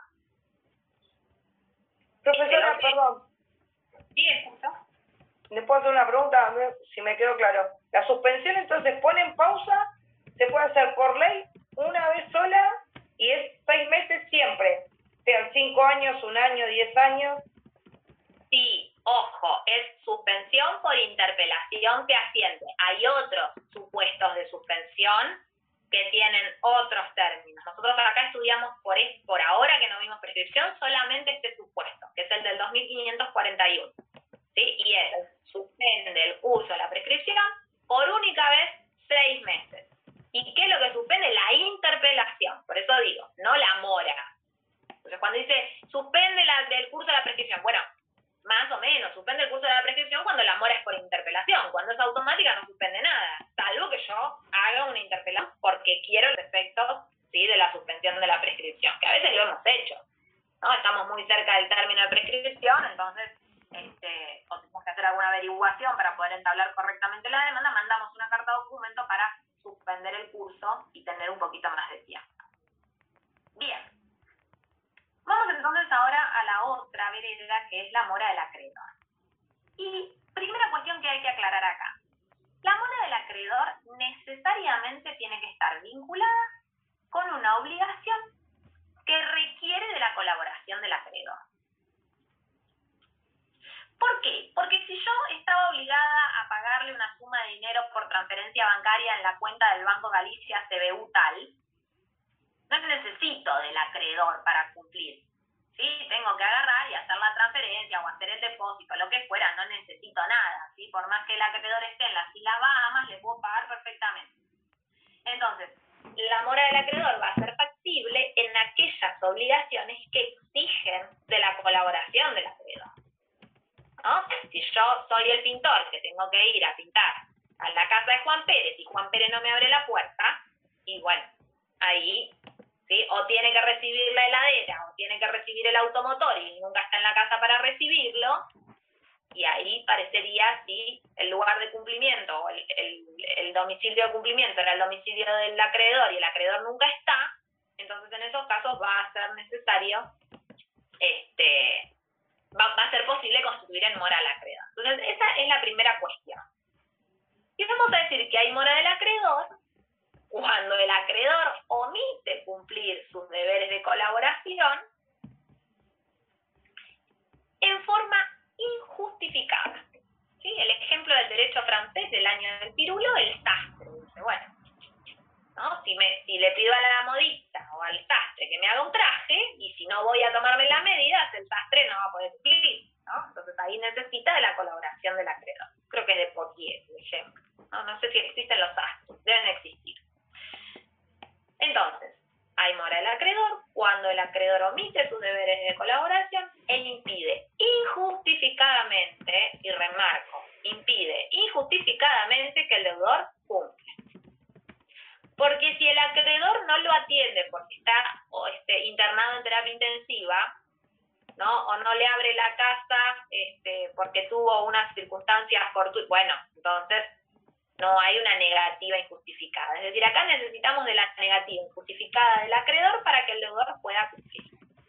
Profesora, que... perdón, Sí, escucho. ¿le puedo hacer una pregunta? A ver si me quedó claro. La suspensión entonces pone en pausa, se puede hacer por ley una vez sola y es seis meses siempre, sean cinco años, un año, diez años. Sí, ojo, es suspensión por interpelación que asciende. Hay otros supuestos de suspensión que tienen otros términos. Nosotros acá estudiamos por, es, por ahora que no vimos prescripción solamente este supuesto, que es el del dos mil quinientos cuarenta y uno. ¿Sí? Y es, suspende el curso de la prescripción por única vez seis meses. ¿Y qué es lo que suspende? La interpelación. Por eso digo, no la mora. Entonces, cuando dice, suspende la, del curso de la prescripción, bueno, más o menos, suspende el curso de la prescripción cuando la mora es por interpelación. Cuando es automática no suspende nada, salvo que yo haga una interpelación porque quiero los efectos, ¿sí?, de la suspensión de la prescripción, que a veces lo hemos hecho, ¿no? Estamos muy cerca del término de prescripción, entonces, este, o tenemos que hacer alguna averiguación para poder entablar correctamente la demanda, mandamos una carta documento para suspender el curso y tener un poquito más de tiempo. Bien. Vamos entonces ahora a la otra vereda, que es la mora del acreedor. Y primera cuestión que hay que aclarar acá. La mora del acreedor necesariamente tiene que estar vinculada con una obligación que requiere de la colaboración del acreedor. ¿Por qué? Porque si yo estaba obligada a pagarle una suma de dinero por transferencia bancaria en la cuenta del Banco Galicia C B U tal, no necesito del acreedor para cumplir. ¿Sí? Tengo que agarrar y hacer la transferencia o hacer el depósito, lo que fuera, no necesito nada. ¿Sí? Por más que el acreedor esté en las Islas Bahamas, le puedo pagar perfectamente. Entonces, la mora del acreedor va a ser factible en aquellas obligaciones que exigen de la colaboración del acreedor, ¿no? Si yo soy el pintor que tengo que ir a pintar a la casa de Juan Pérez y Juan Pérez no me abre la puerta, y bueno, ahí, ¿sí?, o tiene que recibir la heladera o tiene que recibir el automotor y nunca está en la casa para recibirlo, y ahí parecería, sí, el lugar de cumplimiento o el, el, el domicilio de cumplimiento era el domicilio del acreedor y el acreedor nunca está, entonces en esos casos va a ser necesario, este, va, va a ser posible constituir en mora al acreedor. Entonces esa es la primera cuestión. Y vamos a decir que hay mora del acreedor cuando el acreedor omite cumplir sus deberes de colaboración en forma injustificada. ¿Sí? El ejemplo del derecho francés del año del pirulo, el sastre. Dice, bueno, ¿no? si, me, si le pido a la modista o al sastre que me haga un traje, y si no voy a tomarme las medidas, el sastre no va a poder cumplir, ¿no? Entonces ahí necesita de la colaboración del acreedor. Creo que es de Potier, el ejemplo. No, no sé si existen los sastres, deben existir. Entonces, hay mora del acreedor cuando el acreedor omite sus deberes de colaboración e impide injustificadamente, y remarco, impide injustificadamente que el deudor cumpla. Porque si el acreedor no lo atiende porque está o este, internado en terapia intensiva, ¿no? O no le abre la casa este, porque tuvo unas circunstancias fortuitas, bueno, entonces no hay una negativa injustificada. Es decir, acá necesitamos de la negativa injustificada del acreedor para que el deudor pueda cumplir.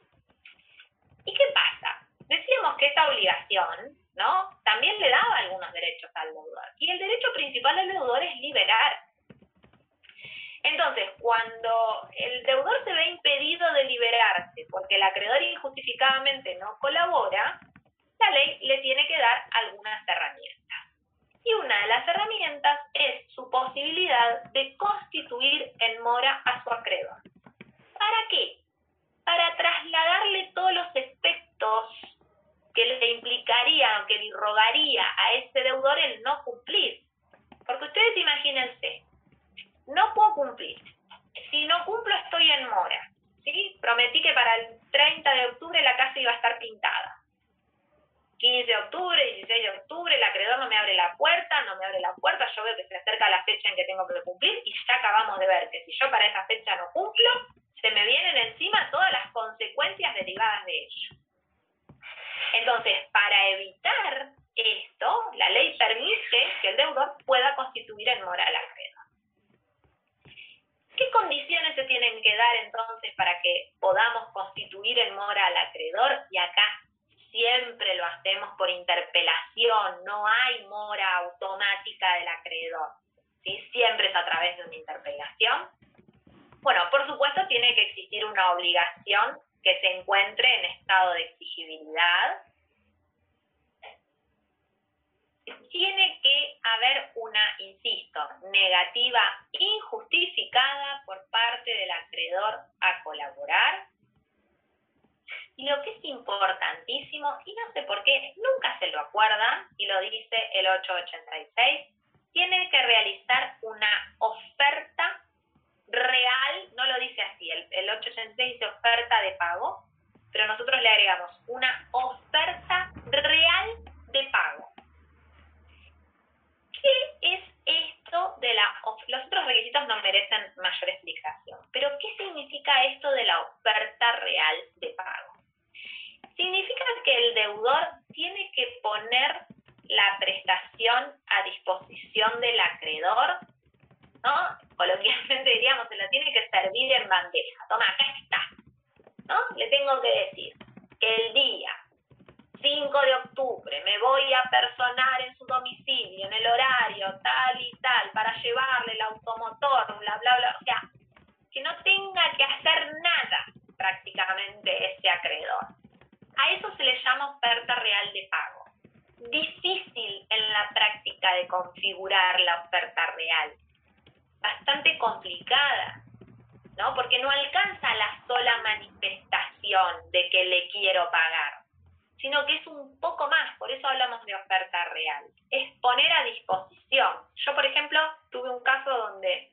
¿Y qué pasa? Decíamos que esta obligación, ¿no?, también le daba algunos derechos al deudor. Y el derecho principal del deudor es liberar. Entonces, cuando el deudor se ve impedido de liberarse porque el acreedor injustificadamente no colabora, la ley le tiene que dar algunas herramientas. Y una de las herramientas es su posibilidad de constituir en mora a su acreedor. ¿Para qué? Para trasladarle todos los efectos que le implicaría o que le rogaría a ese deudor el no cumplir. Porque ustedes imagínense, no puedo cumplir. Si no cumplo estoy en mora, ¿sí? Prometí que para el treinta de octubre la casa iba a estar pintada. quince de octubre, dieciséis de octubre, el acreedor no me abre la puerta, no me abre la puerta, yo veo que se acerca la fecha en que tengo que cumplir y ya acabamos de ver que si yo para esa fecha no cumplo, se me vienen encima todas las consecuencias derivadas de ello. Entonces, para evitar esto, la ley permite que el deudor pueda constituir en mora al acreedor. ¿Qué condiciones se tienen que dar entonces para que podamos constituir en mora al acreedor? Y acá siempre lo hacemos por interpelación, no hay mora automática del acreedor, ¿sí? Siempre es a través de una interpelación. Bueno, por supuesto tiene que existir una obligación que se encuentre en estado de exigibilidad. Tiene que haber una, insisto, negativa injustificada por parte del acreedor a colaborar. Y lo que es importantísimo, y no sé por qué, nunca se lo acuerdan, y lo dice el ochocientos ochenta y seis, tiene que realizar una oferta real, no lo dice así, el, el ochocientos ochenta y seis dice oferta de pago, pero nosotros le agregamos una oferta real de pago. ¿Qué es esto de la of- los otros requisitos no merecen mayor explicación, pero ¿qué significa esto de la oferta real de pago? Significa que el deudor tiene que poner la prestación a disposición del acreedor, ¿no? Coloquialmente diríamos, se la tiene que servir en bandeja. Toma, acá está, ¿no? Le tengo que decir que el día cinco de octubre me voy a personar en su domicilio, en el horario tal y tal, para llevarle el automotor, bla, bla, bla. O sea, que no tenga que hacer nada prácticamente ese acreedor. A eso se le llama oferta real de pago. Difícil en la práctica de configurar la oferta real. Bastante complicada, ¿no? Porque no alcanza la sola manifestación de que le quiero pagar, sino que es un poco más, por eso hablamos de oferta real. Es poner a disposición. Yo, por ejemplo, tuve un caso donde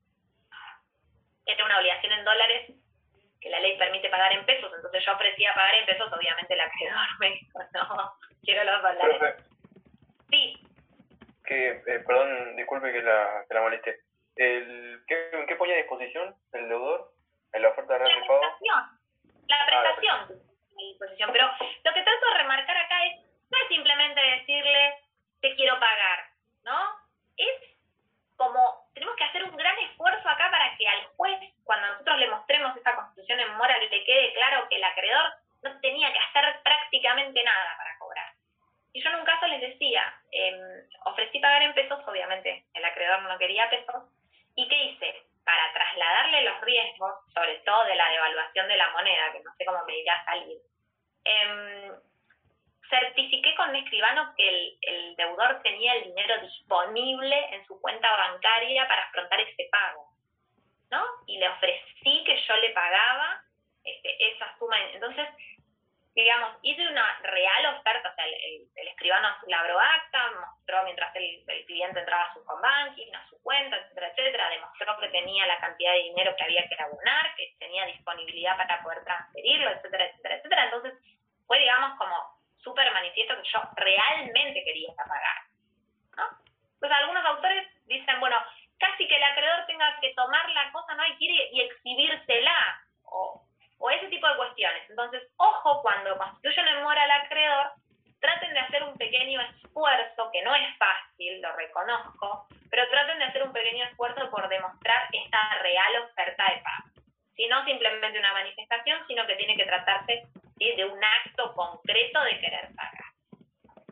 era una obligación en dólares que la ley permite pagar en pesos, entonces yo ofrecía pagar en pesos, obviamente el acreedor me dijo, no, quiero los dólares. Profe, Sí, que, eh, perdón, disculpe que la, que la moleste. El, ¿qué, ¿Qué ponía a disposición el deudor en la oferta real la de pago? prestación, la prestación a disposición, pero lo que trato de remarcar acá es, no es simplemente decirle, te quiero pagar, ¿no? Es como, tenemos que hacer un gran esfuerzo acá para que al juez, cuando nosotros le mostremos esta constitución en mora, le quede claro que el acreedor no tenía que hacer prácticamente nada para cobrar. Y yo en un caso les decía, eh, ofrecí pagar en pesos, obviamente el acreedor no quería pesos, ¿y qué hice? Para trasladarle los riesgos, sobre todo de la devaluación de la moneda, que no sé cómo me irá a salir, eh, certifiqué con un escribano que el, el deudor tenía el dinero disponible en su cuenta bancaria para afrontar ese pago, ¿no? Y le ofrecí que yo le pagaba este, esa suma. Entonces, digamos, hice una real oferta, o sea, el, el, el escribano labró acta, mostró mientras el, el cliente entraba a su home banking, a su cuenta, etcétera, etcétera, demostró que tenía la cantidad de dinero que había que abonar, que tenía disponibilidad para poder transferirlo, etcétera, etcétera, etcétera. Entonces, fue, digamos, como súper manifiesto que yo realmente quería pagar, ¿no? Pues algunos autores dicen, bueno, casi que el acreedor tenga que tomar la cosa, ¿no? Y quiere y exhibírsela, o, o ese tipo de cuestiones. Entonces, ojo, cuando constituyen en mora al acreedor, traten de hacer un pequeño esfuerzo, que no es fácil, lo reconozco, pero traten de hacer un pequeño esfuerzo por demostrar esta real oferta de pago. Si no simplemente una manifestación, sino que tiene que tratarse, ¿sí?, de un acto concreto de querer pagar.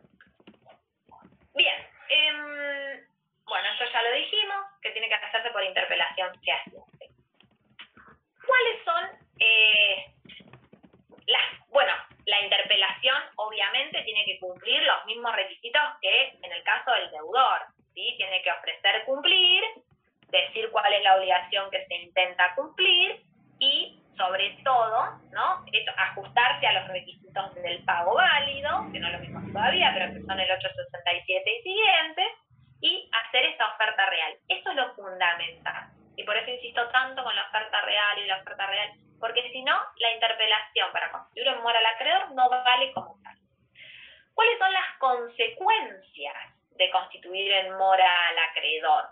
Bien, eh, bueno, eso ya lo dijimos, que tiene que hacerse por interpelación fehaciente. ¿Cuáles son eh, las...? Bueno, la interpelación obviamente tiene que cumplir los mismos requisitos que en el caso del deudor, ¿sí? Tiene que ofrecer cumplir, decir cuál es la obligación que se intenta cumplir y, sobre todo, ¿no?, esto, ajustarse a los requisitos del pago válido, que no lo vimos todavía, pero que son el ochocientos sesenta y siete y siguientes, y hacer esta oferta real. Eso es lo fundamental. Y por eso insisto tanto con la oferta real y la oferta real, porque si no, la interpelación para constituir en mora al acreedor no vale como tal. ¿Cuáles son las consecuencias de constituir en mora al acreedor?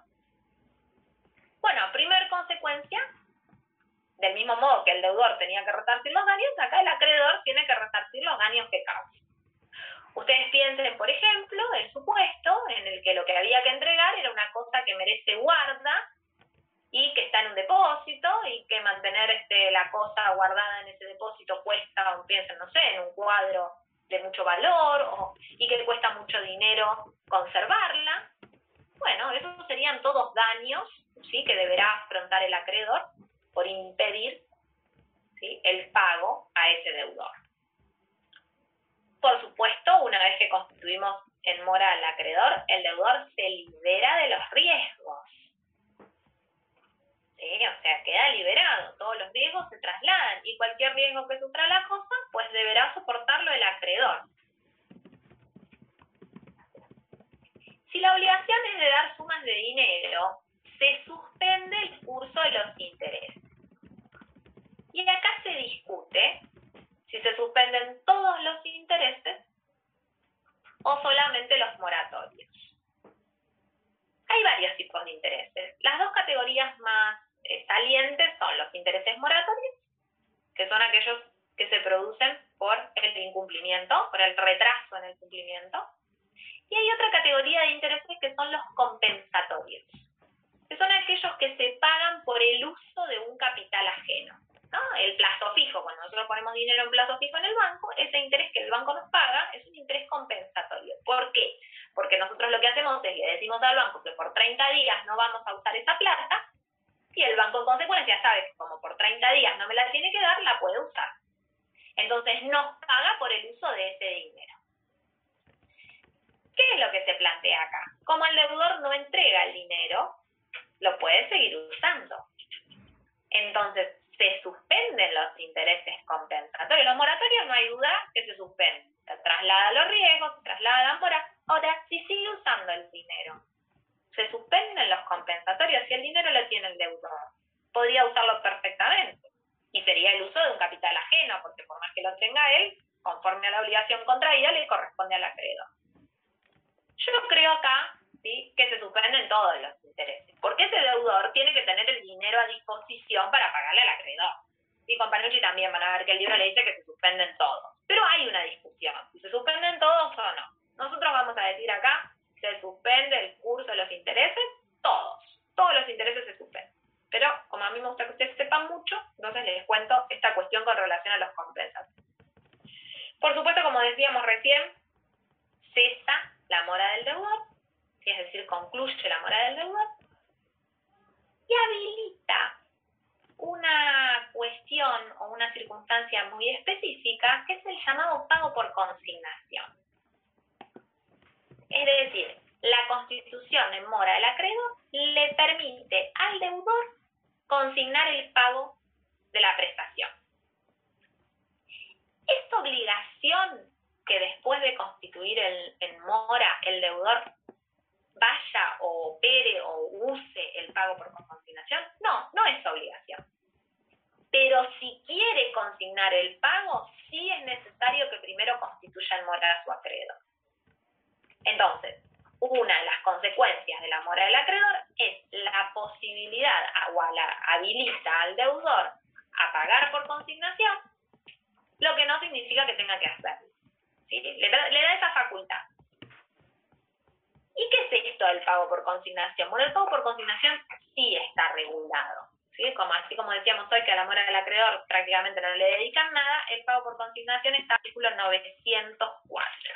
Bueno, primer consecuencia, del mismo modo que el deudor tenía que resarcir los daños, acá el acreedor tiene que resarcir los daños que causa. Ustedes piensen, por ejemplo, el supuesto en el que lo que había que entregar era una cosa que merece guarda y que está en un depósito y que mantener este, la cosa guardada en ese depósito cuesta, piensen, no sé, en un cuadro de mucho valor o, y que cuesta mucho dinero conservarla. Bueno, esos serían todos daños, ¿sí?, que deberá afrontar el acreedor por impedir, ¿sí?, el pago a ese deudor. Por supuesto, una vez que constituimos en mora al acreedor, el deudor se libera de los riesgos. ¿Sí? O sea, queda liberado, todos los riesgos se trasladan y cualquier riesgo que sufra la cosa, pues deberá soportarlo el acreedor. Si la obligación es de dar sumas de dinero, se suspende el curso de los intereses. Y acá se discute si se suspenden todos los intereses o solamente los moratorios. Hay varios tipos de intereses. Las dos categorías más eh, salientes son los intereses moratorios, que son aquellos que se producen por el incumplimiento, por el retraso en el cumplimiento. Y hay otra categoría de intereses que son los compensatorios, que son aquellos que se pagan por el uso de un capital ajeno, ¿no? El plazo fijo, cuando nosotros ponemos dinero en plazo fijo en el banco, ese interés que el banco nos paga es un interés compensatorio. ¿Por qué? Porque nosotros lo que hacemos es le decimos al banco que por treinta días no vamos a usar esa plata, y el banco en consecuencia sabe que como por treinta días no me la tiene que dar, la puede usar. Entonces nos paga por el uso de ese dinero. ¿Qué es lo que se plantea acá? Como el deudor no entrega el dinero, lo puede seguir usando. Entonces, se suspenden los intereses compensatorios. Los moratorios no hay duda que se suspenden. Se traslada los riesgos, se traslada la mora. Ahora, si sigue usando el dinero, se suspenden los compensatorios. Si el dinero lo tiene el deudor, podría usarlo perfectamente. Y sería el uso de un capital ajeno, porque por más que lo tenga él, conforme a la obligación contraída, le corresponde al acreedor. Yo creo acá, ¿sí?, que se suspenden todos los intereses, porque ese deudor tiene que tener el dinero a disposición para pagarle al acreedor. Y con Panucci también van a ver que el libro le dice que se suspenden todos. Pero hay una discusión, si se suspenden todos o no. Nosotros vamos a decir acá, se suspende el curso de los intereses, todos. Todos los intereses se suspenden. Pero como a mí me gusta que ustedes sepan mucho, entonces les cuento esta cuestión con relación a los compensatorios. Por supuesto, como decíamos recién, cesa la mora del deudor, es decir, concluye la mora del deudor, y habilita una cuestión o una circunstancia muy específica, que es el llamado pago por consignación. Es decir, la constitución en mora del acreedor le permite al deudor consignar el pago de la prestación. Esta obligación que después de constituir el, en mora el deudor vaya o opere o use el pago por consignación, no, no es obligación. Pero si quiere consignar el pago, sí es necesario que primero constituya en mora a su acreedor. Entonces, una de las consecuencias de la mora del acreedor es la posibilidad o a la, habilita al deudor a pagar por consignación, lo que no significa que tenga que hacerlo. ¿Sí? Le, le da esa facultad. ¿Y qué es esto del pago por consignación? Bueno, el pago por consignación sí está regulado. ¿Sí? Como, así como decíamos hoy que a la mora del acreedor prácticamente no le dedican nada, el pago por consignación está en el artículo novecientos cuatro.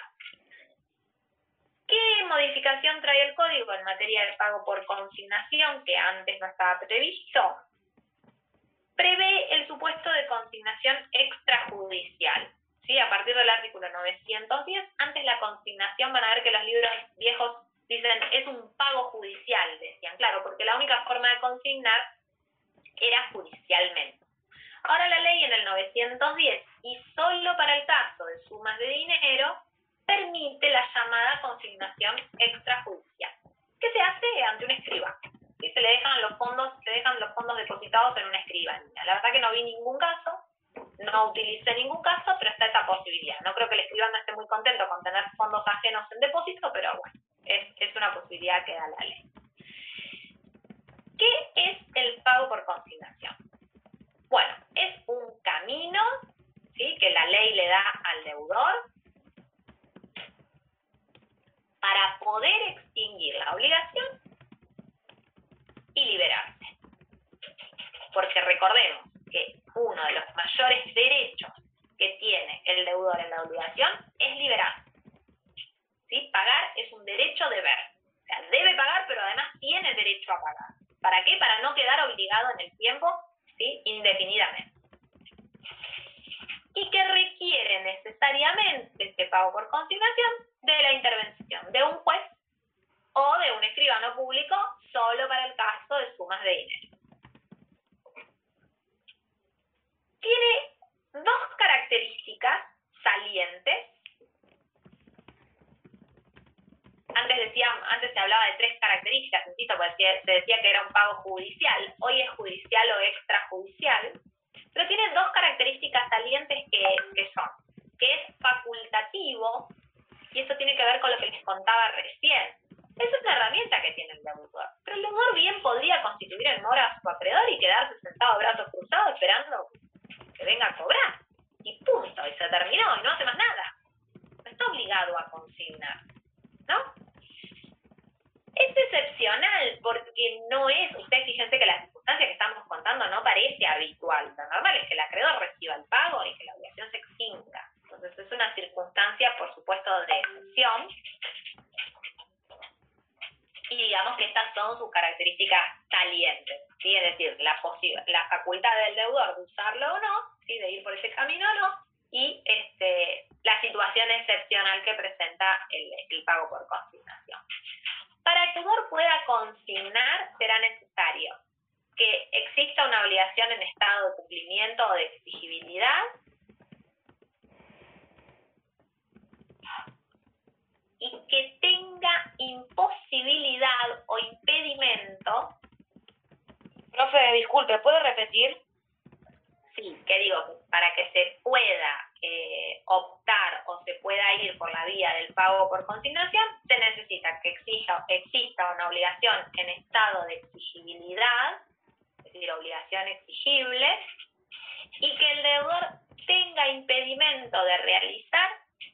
¿Qué modificación trae el código en materia de pago por consignación que antes no estaba previsto? Prevé el supuesto de consignación extrajudicial. ¿Sí? A partir del artículo novecientos diez, antes la consignación, van a ver que los libros viejos dicen es un pago judicial, decían, claro, porque la única forma de consignar era judicialmente. Ahora la ley en el novecientos diez, y solo para el caso de sumas de dinero, permite la llamada consignación extrajudicial, que se hace ante un escribano. ¿Sí? Se le dejan los fondos, se dejan los fondos depositados en una escribanía. La verdad que no vi ningún caso, no utilicé ningún caso, pero está esa posibilidad. No creo que el escribano esté muy contento con tener fondos ajenos en depósito, pero bueno, es, es una posibilidad que da la ley. ¿Qué es el pago por consignación? Bueno, es un camino, ¿sí?, que la ley le da al deudor para poder extinguir la obligación y liberarse. Porque recordemos que uno de los mayores derechos que tiene el deudor en la obligación es liberarse. ¿Sí? Pagar es un derecho deber. O sea, debe pagar, pero además tiene derecho a pagar. ¿Para qué? Para no quedar obligado en el tiempo, ¿sí?, indefinidamente. Y que requiere necesariamente este pago por consignación de la intervención de un juez o de un escribano público solo para el caso de sumas de dinero. Tiene dos características salientes. Antes, decía, antes se hablaba de tres características, insisto, porque se decía que era un pago judicial, hoy es judicial o extrajudicial, pero tiene dos características salientes que, que son, que pasivo, y esto tiene que ver con lo que les contaba recién. Es una herramienta que tiene el deudor, pero el deudor bien podría constituir en mora a su acreedor y quedarse sentado brazos cruzados esperando que venga a cobrar. Y punto, y se terminó, y no hace más nada. No está obligado a consignar, ¿no? Es excepcional porque no es, ustedes fíjense que la circunstancia que estamos contando no parece habitual. Lo normal es que el acreedor reciba el pago y que la obligación se extinga. Entonces es una circunstancia, por supuesto, de excepción. Y digamos que estas son sus características salientes, ¿sí? Es decir, la, la facultad del deudor de usarlo o no, ¿sí? De ir por ese camino o no, y este, la situación excepcional que presenta el, el pago por consignación. Para que el deudor pueda consignar, será necesario que exista una obligación en estado de cumplimiento o de exigibilidad, y que tenga imposibilidad o impedimento. Profe, disculpe, ¿puede repetir? Sí, que digo, para que se pueda eh, optar o se pueda ir por la vía del pago por consignación, se necesita que exija, exista una obligación en estado de exigibilidad, es decir, obligación exigible, y que el deudor tenga impedimento de realizar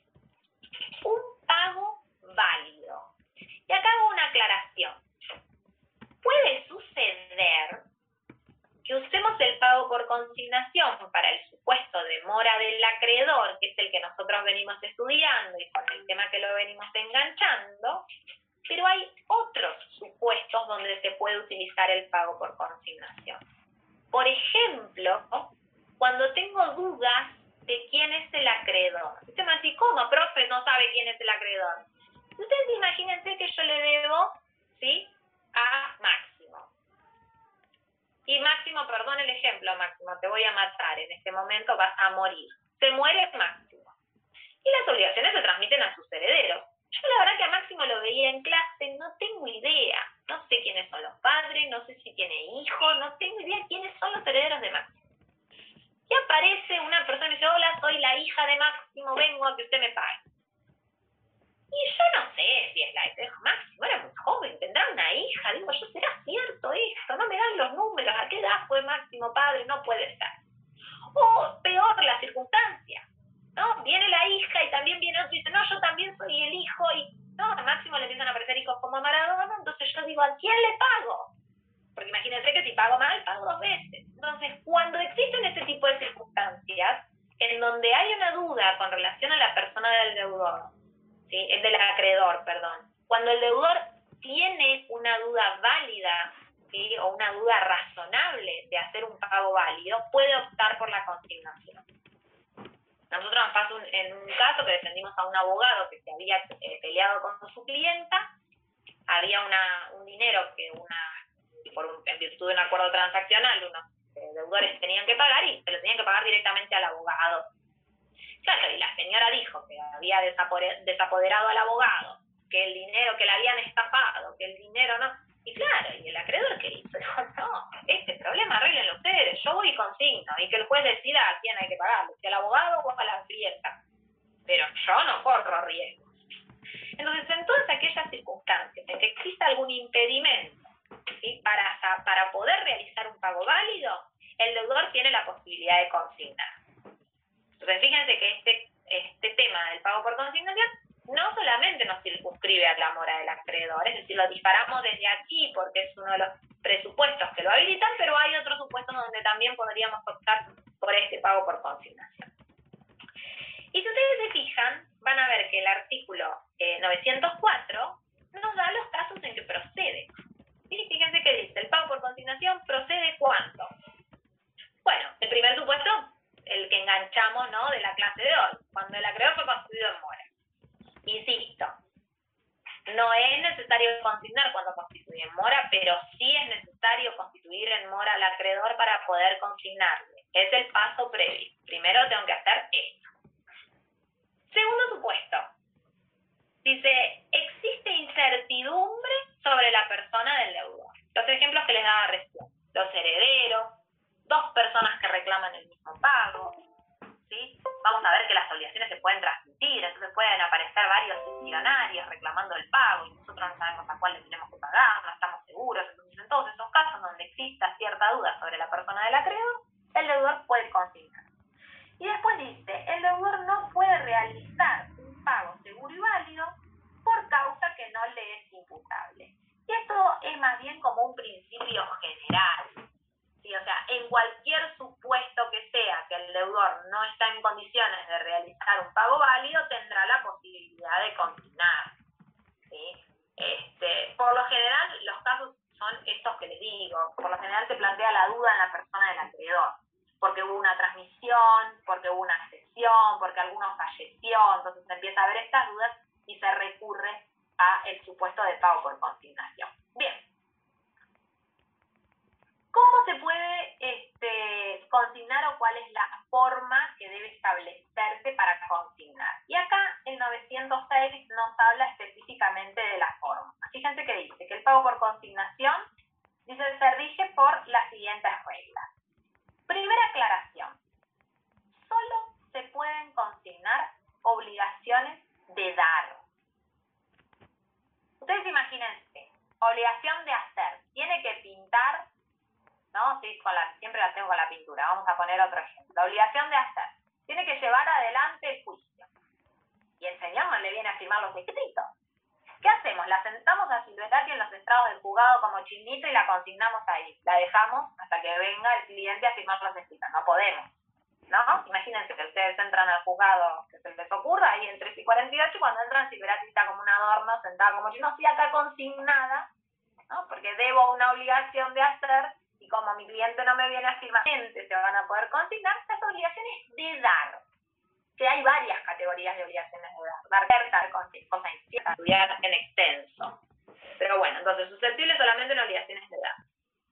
un pago válido. Y acá hago una aclaración. Puede suceder que usemos el pago por consignación para el supuesto de mora del acreedor, que es el que nosotros venimos estudiando y con el tema que lo venimos enganchando, pero hay otros supuestos donde se puede utilizar el pago por consignación. Por ejemplo, cuando tengo dudas de quién es el acreedor. Usted me dice, ¿cómo, profe, no sabe quién es el acreedor? Ustedes imagínense que yo le debo, ¿sí?, a Máximo. Y Máximo, perdón el ejemplo, Máximo, te voy a matar, en este momento vas a morir. Se muere Máximo. Y las obligaciones se transmiten a sus herederos. Yo la verdad que a Máximo lo veía en clase, no tengo idea. No sé quiénes son los padres, no sé si tiene hijos, no tengo idea quiénes son los herederos de Máximo. Y aparece una persona y dice, hola, soy la hija de Máximo, vengo a que usted me pague. Y yo no sé si es la hija de Máximo, era muy joven, tendrá una hija. Digo yo, ¿será cierto esto? No me dan los números, ¿a qué edad fue Máximo padre? No puede ser. O peor, la circunstancia, ¿no? Viene la hija y también viene otro y dice, no, yo también soy el hijo. Y no, a Máximo le empiezan a aparecer hijos como Maradona, entonces yo digo, ¿a quién le pago? Porque imagínense que si pago mal, pago dos veces. Entonces, cuando existen este tipo de circunstancias, en donde hay una duda con relación a la persona del deudor, ¿sí?, el del acreedor, perdón, cuando el deudor tiene una duda válida, ¿sí?, o una duda razonable de hacer un pago válido, puede optar por la consignación. Nosotros nos pasó un, en un caso que defendimos a un abogado que se había eh, peleado con su clienta, había una, un dinero que una por un, en virtud de un acuerdo transaccional unos eh, deudores tenían que pagar y se lo tenían que pagar directamente al abogado. Claro, y la señora dijo que había desapoderado al abogado, que el dinero, que le habían estafado, que el dinero no... Y claro, y el acreedor que hizo, dijo, no, este problema arreglenlo ustedes, yo voy y consigno, y que el juez decida a quién hay que pagarle, si al abogado o a la clienta. Pero yo no corro riesgos. Entonces, en todas aquellas circunstancias en que exista algún impedimento, ¿sí?, para, para poder realizar un pago válido, el deudor tiene la posibilidad de consignar. Entonces, fíjense que este, este tema del pago por consignación no solamente nos circunscribe a la mora del acreedor, es decir, lo disparamos desde aquí porque es uno de los presupuestos que lo habilitan, pero hay otros supuestos donde también podríamos optar por este pago por consignación. Y si ustedes se fijan, van a ver que el artículo eh, novecientos cuatro nos da los casos en que procede. Y fíjense que dice, el pago por consignación procede ¿cuándo? Bueno, el primer supuesto, el que enganchamos, ¿no?, de la clase de hoy, cuando el acreedor fue constituido en mora. Insisto, no es necesario consignar cuando constituye en mora, pero sí es necesario constituir en mora al acreedor para poder consignarle. Es el paso previo. Primero tengo que hacer esto. Segundo supuesto. Dice, existe incertidumbre sobre la persona del deudor. Los ejemplos que les daba recién. Los herederos, dos personas que reclaman el mismo pago, ¿sí? Vamos a ver que las obligaciones se pueden transmitir, entonces pueden millonarios reclamando el pago y nosotros no sabemos a cuál le tenemos que pagar, no estamos seguros. Entonces, en todos esos casos donde exista cierta duda sobre la persona del acreedor, el deudor puede consignar. Y después dice, el deudor no puede realizar un pago seguro y válido por causa que no le es imputable. Y esto es más bien como un principio general. ¿Sí? O sea, en cualquier supuesto que sea que el deudor no está en condiciones de realizar un pago válido, tendrá la posibilidad de consignar. ¿Sí? Este, por lo general, los casos son estos que les digo. Por lo general se plantea la duda en la persona del acreedor, porque hubo una transmisión, porque hubo una cesión, porque alguno falleció, entonces se empieza a ver estas dudas y se recurre a el supuesto de pago por consignación. Bien. ¿Cómo se puede este, consignar o cuál es la forma que debe establecerse para consignar? Y acá el novecientos seis nos habla específicamente de la forma. Fíjense que dice que el pago por consignación dice, se rige por las siguientes reglas. Primera aclaración. Solo se pueden consignar obligaciones de dar. Ustedes imagínense, obligación de hacer. Tiene que pintar, ¿no? Sí, con la, siempre la tengo con la pintura. Vamos a poner otro ejemplo. La obligación de hacer. Tiene que llevar adelante el juicio. Y el señor no le viene a firmar los escritos. ¿Qué hacemos? La sentamos a Silverati en los estrados del juzgado como chinito y la consignamos ahí. La dejamos hasta que venga el cliente a firmar los escritos. No podemos, ¿no? Imagínense que ustedes entran al juzgado, que se les ocurra, ahí en tres y cuarenta y ocho, cuando entran Silverati está como un adorno, sentada como chino, sí, acá consignada, ¿no? Porque debo una obligación de hacer y como mi cliente no me viene a firmar, gente se van a poder consignar estas obligaciones de dar. Que hay varias categorías de obligaciones de dar. Dar, dar, cosas inciertas, estudiar en extenso. Pero bueno, entonces, susceptible solamente en obligaciones de dar.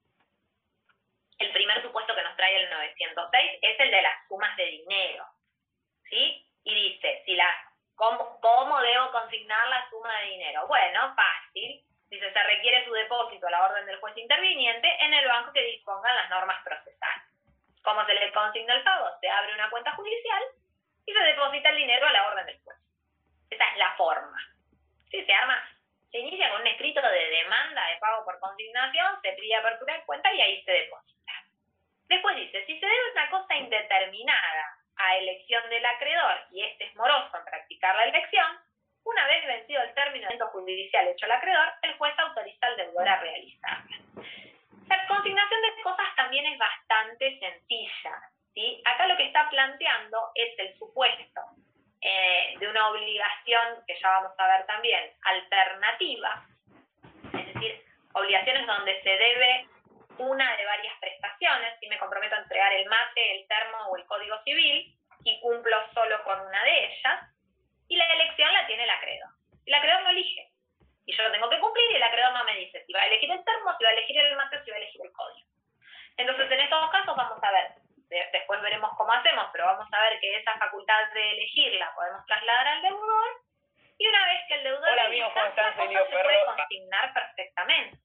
El primer supuesto que nos trae el novecientos seis es el de las sumas de dinero. ¿Sí? Y dice, si la, ¿cómo, ¿cómo debo consignar la suma de dinero? Bueno, fácil. Dice, se requiere su depósito a la orden del juez interviniente en el banco que dispongan las normas procesales. ¿Cómo se le consigna el pago? Se abre una cuenta judicial y se deposita el dinero a la orden del juez. Esa es la forma. Sí, se arma, se inicia con un escrito de demanda de pago por consignación, se pide apertura de cuenta y ahí se deposita. Después dice, si se debe una cosa indeterminada a elección del acreedor y este es moroso en practicar la elección, una vez vencido el término del judicial hecho al acreedor, el juez autoriza al deudor a realizarla. La consignación de cosas también es bastante sencilla. ¿Sí? Acá lo que está planteando es el supuesto eh, de una obligación, que ya vamos a ver también, alternativa, es decir, obligaciones donde se debe una de varias prestaciones, si me comprometo a entregar el mate, el termo o el código civil, y cumplo solo con una de ellas, y la elección la tiene el acreedor. El acreedor no elige, y yo lo tengo que cumplir, y el acreedor no me dice si va a elegir el termo, si va a elegir el mate, si va a elegir el código. Entonces, en estos casos vamos a ver, después veremos cómo hacemos, pero vamos a ver que esa facultad de elegir la podemos trasladar al deudor, y una vez que el deudor Hola, elija, amigos, ¿cómo están? la Soy cosa Leo se Ferro. puede consignar perfectamente.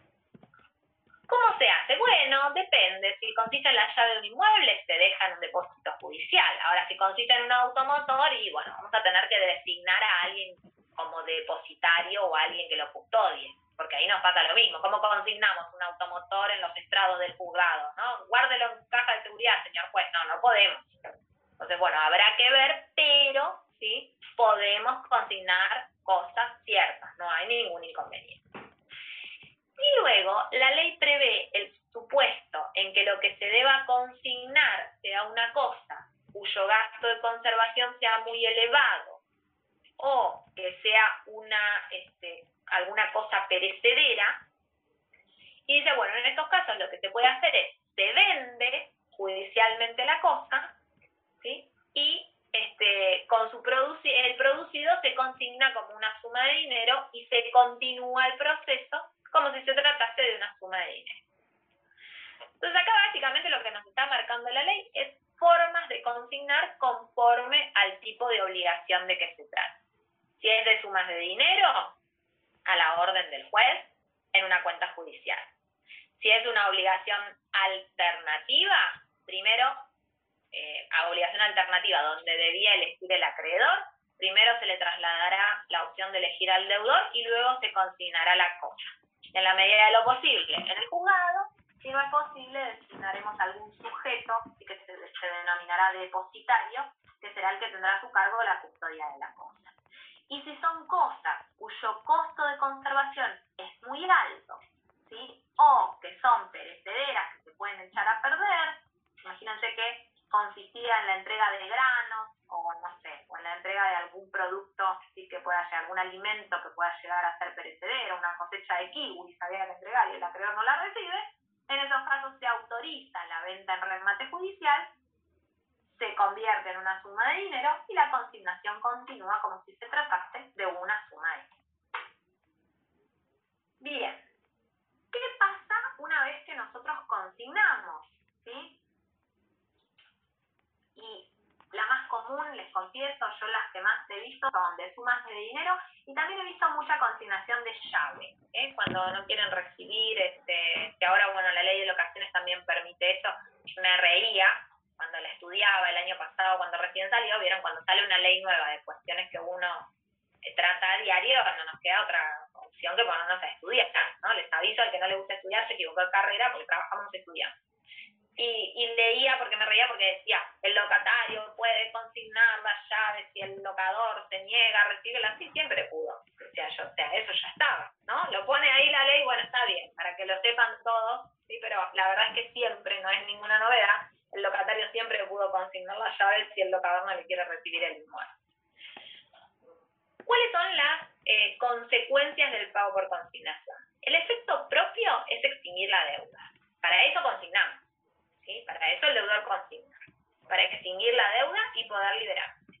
¿Cómo se hace? Bueno, depende. Si consiste en la llave de un inmueble, se deja en un depósito judicial. Ahora, si consiste en un automotor, y bueno, vamos a tener que designar a alguien como depositario o a alguien que lo custodie, porque ahí nos pasa lo mismo. ¿Cómo consignamos un automotor en los estrados del juzgado? ¿No? Guárdelo en caja de seguridad, señor juez. No, no podemos. Entonces, bueno, habrá que ver, pero sí podemos consignar cosas ciertas. No hay ningún inconveniente. Y luego, la ley prevé el supuesto en que lo que se deba consignar sea una cosa cuyo gasto de conservación sea muy elevado o que sea una este, alguna cosa perecedera. Y dice, bueno, en estos casos lo que se puede hacer es, se vende judicialmente la cosa, ¿sí? Y este, con su produci el producido se consigna como una suma de dinero y se continúa el proceso como si se tratase de una suma de dinero. Entonces acá básicamente lo que nos está marcando la ley es formas de consignar conforme al tipo de obligación de que se trata. Si es de sumas de dinero, a la orden del juez, en una cuenta judicial. Si es una obligación alternativa, primero, eh, a obligación alternativa donde debía elegir el acreedor, primero se le trasladará la la opción de elegir al deudor y luego se consignará la cosa. En la medida de lo posible, en el juzgado, si no es posible, designaremos algún sujeto que se, se denominará depositario, que será el que tendrá a su cargo la custodia de la cosa. Y si son cosas cuyo costo de conservación es muy alto, ¿sí? O que son perecederas, que se pueden echar a perder, imagínense que consistía en la entrega de granos, o no sé, o en la entrega de algún producto, ¿sí? Que pueda llegar, algún alimento que pueda llegar a ser perecedero, una cosecha de kiwi, había que entregar y el acreedor no la recibe, en esos casos se autoriza la venta en remate judicial, se convierte en una suma de dinero y la consignación continúa como si se tratase de una suma de dinero. Bien, ¿qué pasa una vez que nosotros consignamos? ¿Sí? Y la más común, les confieso, yo las que más he visto son de sumas de dinero y también he visto mucha consignación de llave, ¿eh? Cuando no quieren recibir, este, que ahora, bueno, la ley de locaciones también permite eso. Me reía cuando la estudiaba el año pasado, cuando recién salió, vieron, cuando sale una ley nueva de cuestiones que uno eh, trata a diario, no nos queda otra opción que ponernos a estudiar, ¿no? Les aviso al que no le gusta estudiar, se equivocó de carrera porque trabajamos estudiando. Y, y leía porque me reía porque decía, el locatario puede consignar las llaves si el locador se niega a recibirlas, sí, siempre pudo. O sea, yo, o sea, eso ya estaba, ¿no? Lo pone ahí la ley, bueno, está bien, para que lo sepan todos, sí, pero la verdad es que siempre, no es ninguna novedad, el locatario siempre pudo consignar las llaves si el locador no le quiere recibir el inmueble. ¿Cuáles son las eh, consecuencias del pago por consignación? El efecto propio es extinguir la deuda. Para eso consignamos. ¿Sí? Para eso el deudor consigna, para extinguir la deuda y poder liberarse.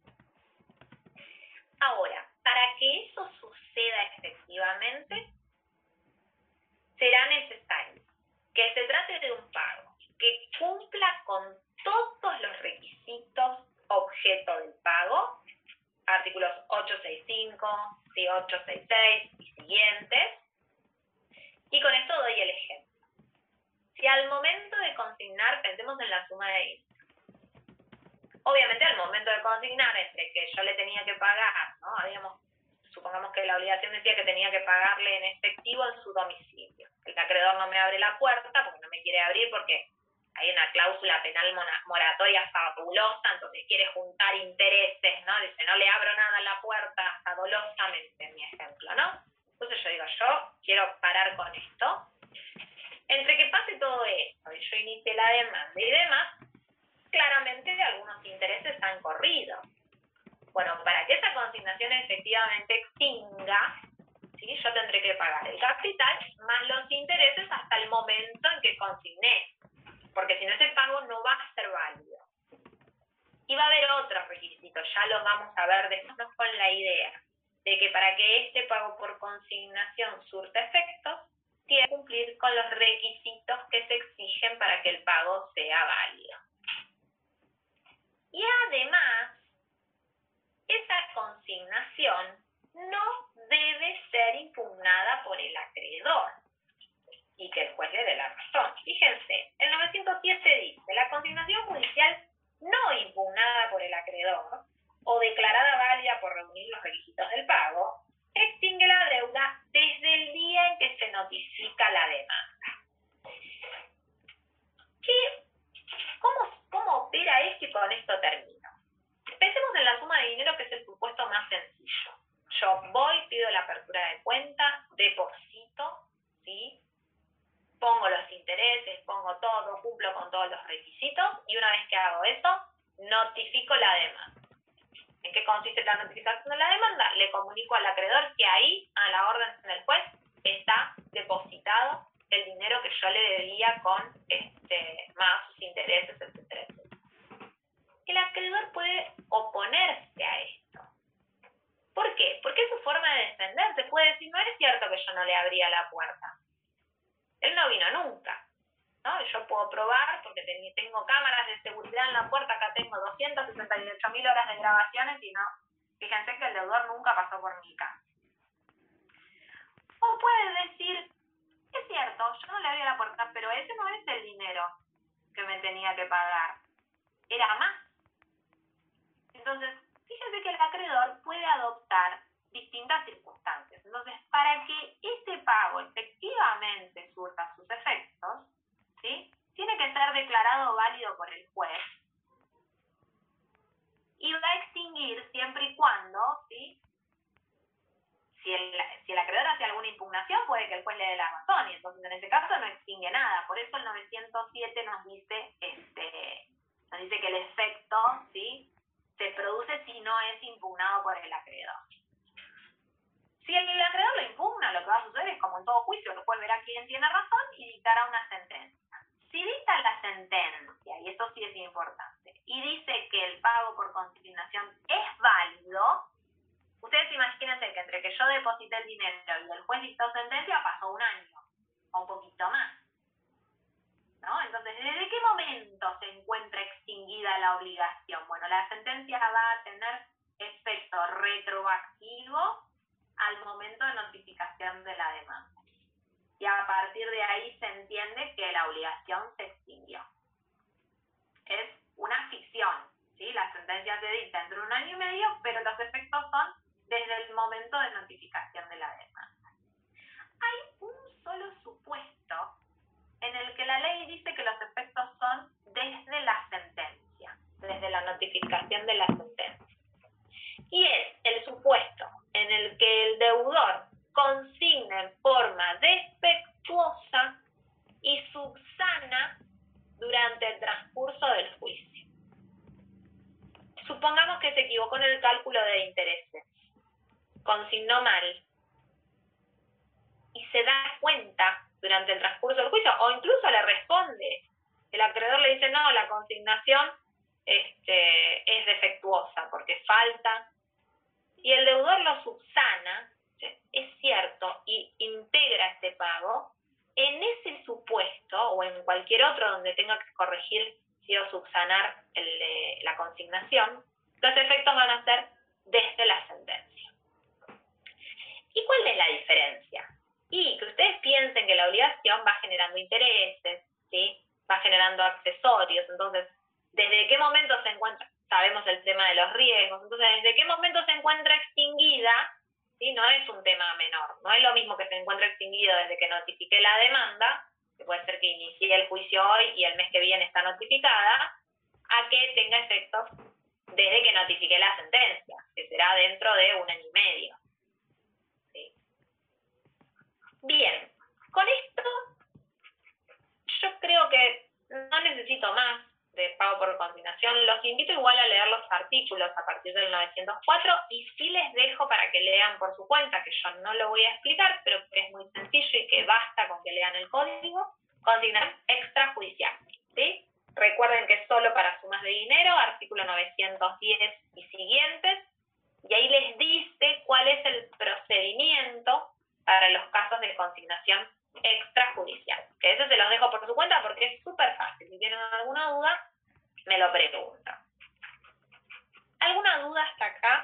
Ahora, para que eso suceda efectivamente, será necesario que se trate de un pago que cumpla con todos los requisitos objeto del pago, artículos ochocientos sesenta y cinco, ¿sí? ochocientos sesenta y seis y siguientes, y con esto doy el ejemplo. Si al momento de consignar, pensemos en la suma de dinero. Obviamente al momento de consignar, entre que yo le tenía que pagar, ¿no? Habíamos, supongamos que la obligación decía que tenía que pagarle en efectivo en su domicilio. El acreedor no me abre la puerta porque no me quiere abrir porque hay una cláusula penal moratoria fabulosa, entonces quiere juntar intereses, ¿no? Dice, no le abro nada a la puerta, hasta dolosamente, en mi ejemplo, ¿no? Entonces yo digo, yo quiero parar con esto. Entre que pase todo esto y yo inicie la demanda y demás, claramente algunos intereses han corrido. Bueno, para que esa consignación efectivamente extinga, ¿sí? Yo tendré que pagar el capital más los intereses hasta el momento en que consigné, porque si no ese pago no va a ser válido. Y va a haber otros requisitos, ya los vamos a ver después con la idea de que para que este pago por consignación surta efectos, tiene que cumplir con los requisitos que se exigen para que el pago sea válido. Y además, esa consignación no debe ser impugnada por el acreedor y que el juez le dé la razón. Fíjense, el novecientos siete dice, la consignación judicial no impugnada por el acreedor o declarada válida por reunir los requisitos del pago, extingue la deuda desde el día en que se notifica la demanda. ¿Qué, cómo, ¿Cómo opera esto? Y con esto termino. Pensemos en la suma de dinero, que es el supuesto más sencillo. Yo voy, pido la apertura de cuenta, deposito, ¿sí? Pongo los intereses, pongo todo, cumplo con todos los requisitos y una vez que hago eso, notifico la demanda. ¿En qué consiste la notificación de la demanda? Le comunico al acreedor que ahí, a la orden del juez, está depositado el dinero que yo le debía con este, más sus intereses, etcétera, etcétera. El acreedor puede oponerse a esto. ¿Por qué? Porque es su forma de defenderse. Puede decir, no es cierto que yo no le abría la puerta. Él no vino nunca, ¿no? Yo puedo probar, porque tengo cámaras de seguridad en la puerta, acá tengo doscientas sesenta y ocho mil horas de grabaciones y no, fíjense que el deudor nunca pasó por mi casa. O puede decir, es cierto, yo no le abrí la puerta, pero ese no es el dinero que me tenía que pagar, era más. Entonces, fíjense que el acreedor puede adoptar distintas circunstancias. Entonces, para que ese pago efectivamente surta sus efectos, ¿sí?, tiene que ser declarado válido por el juez y va a extinguir siempre y cuando, ¿sí?, si el, si el acreedor hace alguna impugnación, puede que el juez le dé la razón, y entonces en ese caso no extingue nada. Por eso el novecientos siete nos dice, este, nos dice que el efecto, ¿sí?, se produce si no es impugnado por el acreedor. Si el acreedor lo impugna, lo que va a suceder es, como en todo juicio, el juez verá quién tiene razón y dictará una sentencia. Si dicta la sentencia, y esto sí es importante, y dice que el pago por consignación es válido, ustedes imagínense que entre que yo deposité el dinero y el juez dictó sentencia pasó un año, o un poquito más, ¿no? Entonces, ¿desde qué momento se encuentra extinguida la obligación? Bueno, la sentencia va a tener efecto retroactivo al momento de notificación de la demanda. Y a partir de ahí se entiende que la obligación se extinguió. Es una ficción, ¿sí? La sentencia se dicta entre un año y medio, pero los efectos son desde el momento de notificación de la demanda. Hay un solo supuesto en el que la ley dice que los efectos son desde la sentencia, desde la notificación de la sentencia. Y es el supuesto en el que el deudor consigna en forma defectuosa y subsana durante el transcurso del juicio. Supongamos que se equivocó en el cálculo de intereses, consignó mal y se da cuenta durante el transcurso del juicio, o incluso le responde, el acreedor le dice, no, la consignación este, es defectuosa porque falta, y el deudor lo subsana, es cierto, y integra este pago, en ese supuesto o en cualquier otro donde tenga que corregir sí, o subsanar el, eh, la consignación, los efectos van a ser desde la sentencia. ¿Y cuál es la diferencia? Y que ustedes piensen que la obligación va generando intereses, ¿sí?, va generando accesorios, entonces, ¿desde qué momento se encuentra? Sabemos el tema de los riesgos, entonces, ¿desde qué momento se encuentra extinguida? ¿Sí? No es un tema menor, no es lo mismo que se encuentra extinguido desde que notifiqué la demanda, que puede ser que inicie el juicio hoy y el mes que viene está notificada, a que tenga efectos desde que notifiqué la sentencia, que será dentro de un año y medio. ¿Sí? Bien, con esto yo creo que no necesito más de pago por consignación. Los invito igual a leer los artículos a partir del novecientos cuatro y sí les dejo para que lean por su cuenta, que yo no lo voy a explicar, pero que es muy sencillo y que basta con que lean el código. Consignación extrajudicial, ¿sí? Recuerden que es solo para sumas de dinero, artículo novecientos diez y siguientes, y ahí les dice cuál es el procedimiento para los casos de consignación extrajudicial. Que eso se los dejo por su cuenta porque es súper fácil. Si tienen alguna duda, me lo preguntan. ¿Alguna duda hasta acá?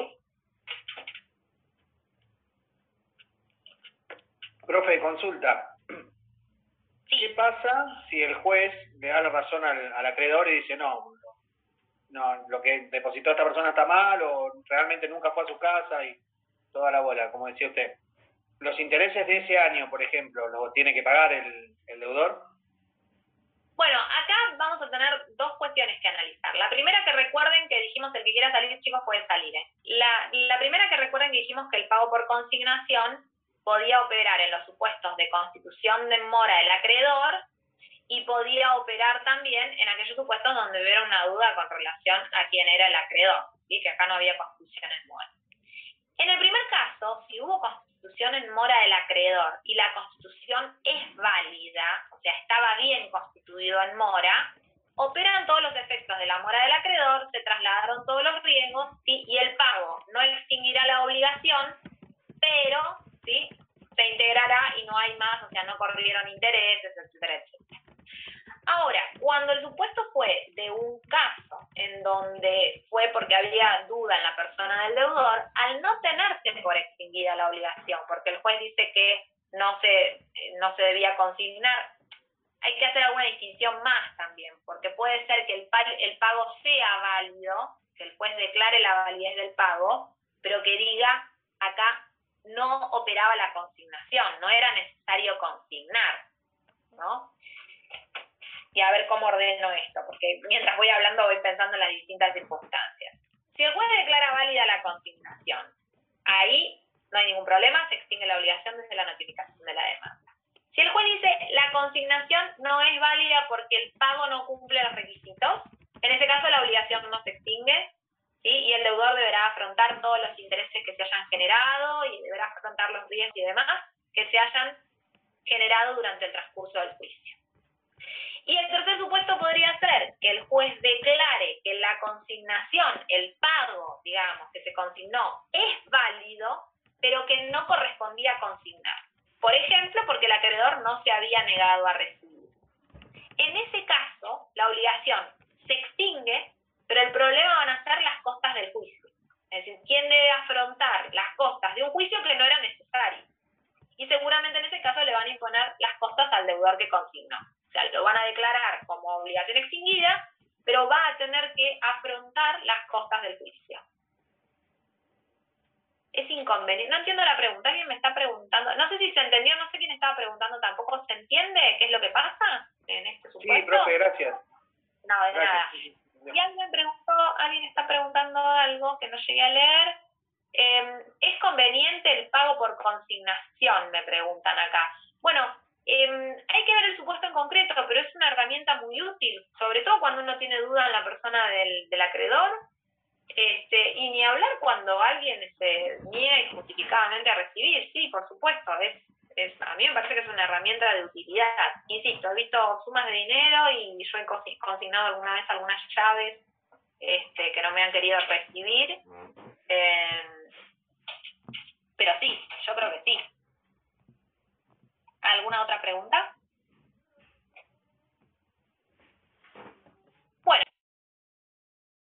Profe, consulta. Sí. ¿Qué pasa si el juez le da la razón al, al acreedor y dice no, no, lo que depositó esta persona está mal o realmente nunca fue a su casa y toda la bola, como decía usted? ¿Los intereses de ese año, por ejemplo, los tiene que pagar el, el deudor? Bueno, acá vamos a tener dos cuestiones que analizar. La primera, que recuerden que dijimos el que quiera salir, chicos, puede salir. ¿eh? La, la primera, que recuerden que dijimos que el pago por consignación podía operar en los supuestos de constitución de mora del acreedor y podía operar también en aquellos supuestos donde hubiera una duda con relación a quién era el acreedor, ¿sí? Que acá no había constitución en mora. En el primer caso, si hubo constitución en mora del acreedor y la constitución es válida, o sea, estaba bien constituido en mora, operan todos los efectos de la mora del acreedor, se trasladaron todos los riesgos, ¿sí? Y el pago no extinguirá la obligación, pero ¿sí? se integrará y no hay más, o sea, no corrieron intereses, etcétera, etcétera. Ahora, cuando el supuesto fue de un caso en donde fue porque había duda en la persona del deudor, al no tenerse por extinguida la obligación, porque el juez dice que no se, no se debía consignar, hay que hacer alguna distinción más también, porque puede ser que el, el pago sea válido, que el juez declare la validez del pago, pero que diga acá no operaba la consignación, no era necesario consignar, ¿no? Y a ver cómo ordeno esto, porque mientras voy hablando voy pensando en las distintas circunstancias. Si el juez declara válida la consignación, ahí no hay ningún problema, se extingue la obligación desde la notificación de la demanda. Si el juez dice la consignación no es válida porque el pago no cumple los requisitos, en ese caso la obligación no se extingue, ¿sí? Y el deudor deberá afrontar todos los intereses que se hayan generado y deberá afrontar los riesgos y demás que se hayan generado durante el transcurso del juicio. Y el tercer supuesto podría ser que el juez declare que la consignación, el pago, digamos, que se consignó, es válido, pero que no correspondía consignar. Por ejemplo, porque el acreedor no se había negado a recibir. En ese caso, la obligación se extingue, pero el problema van a ser las costas del juicio. Es decir, ¿quién debe afrontar las costas de un juicio que no era necesario? Y seguramente en ese caso le van a imponer las costas al deudor que consignó. O sea, lo van a declarar como obligación extinguida, pero va a tener que afrontar las costas del juicio. Es inconveniente. No entiendo la pregunta. ¿Alguien me está preguntando? No sé si se entendió, no sé quién estaba preguntando tampoco. ¿Se entiende qué es lo que pasa en este supuesto? Sí, profe, gracias. No, de Gracias. nada. Y alguien preguntó, alguien está preguntando algo que no llegué a leer. Eh, ¿Es conveniente el pago por consignación? Me preguntan acá. Bueno, eh, hay que ver el supuesto en concreto, pero es una herramienta muy útil, sobre todo cuando uno tiene duda en la persona del, del acreedor, este, y ni hablar cuando alguien se niega injustificadamente a recibir. Sí, por supuesto, es, es a mí me parece que es una herramienta de utilidad. Insisto, he visto sumas de dinero y yo he consignado alguna vez algunas llaves este, que no me han querido recibir. Eh, pero sí, yo creo que sí. ¿Alguna otra pregunta?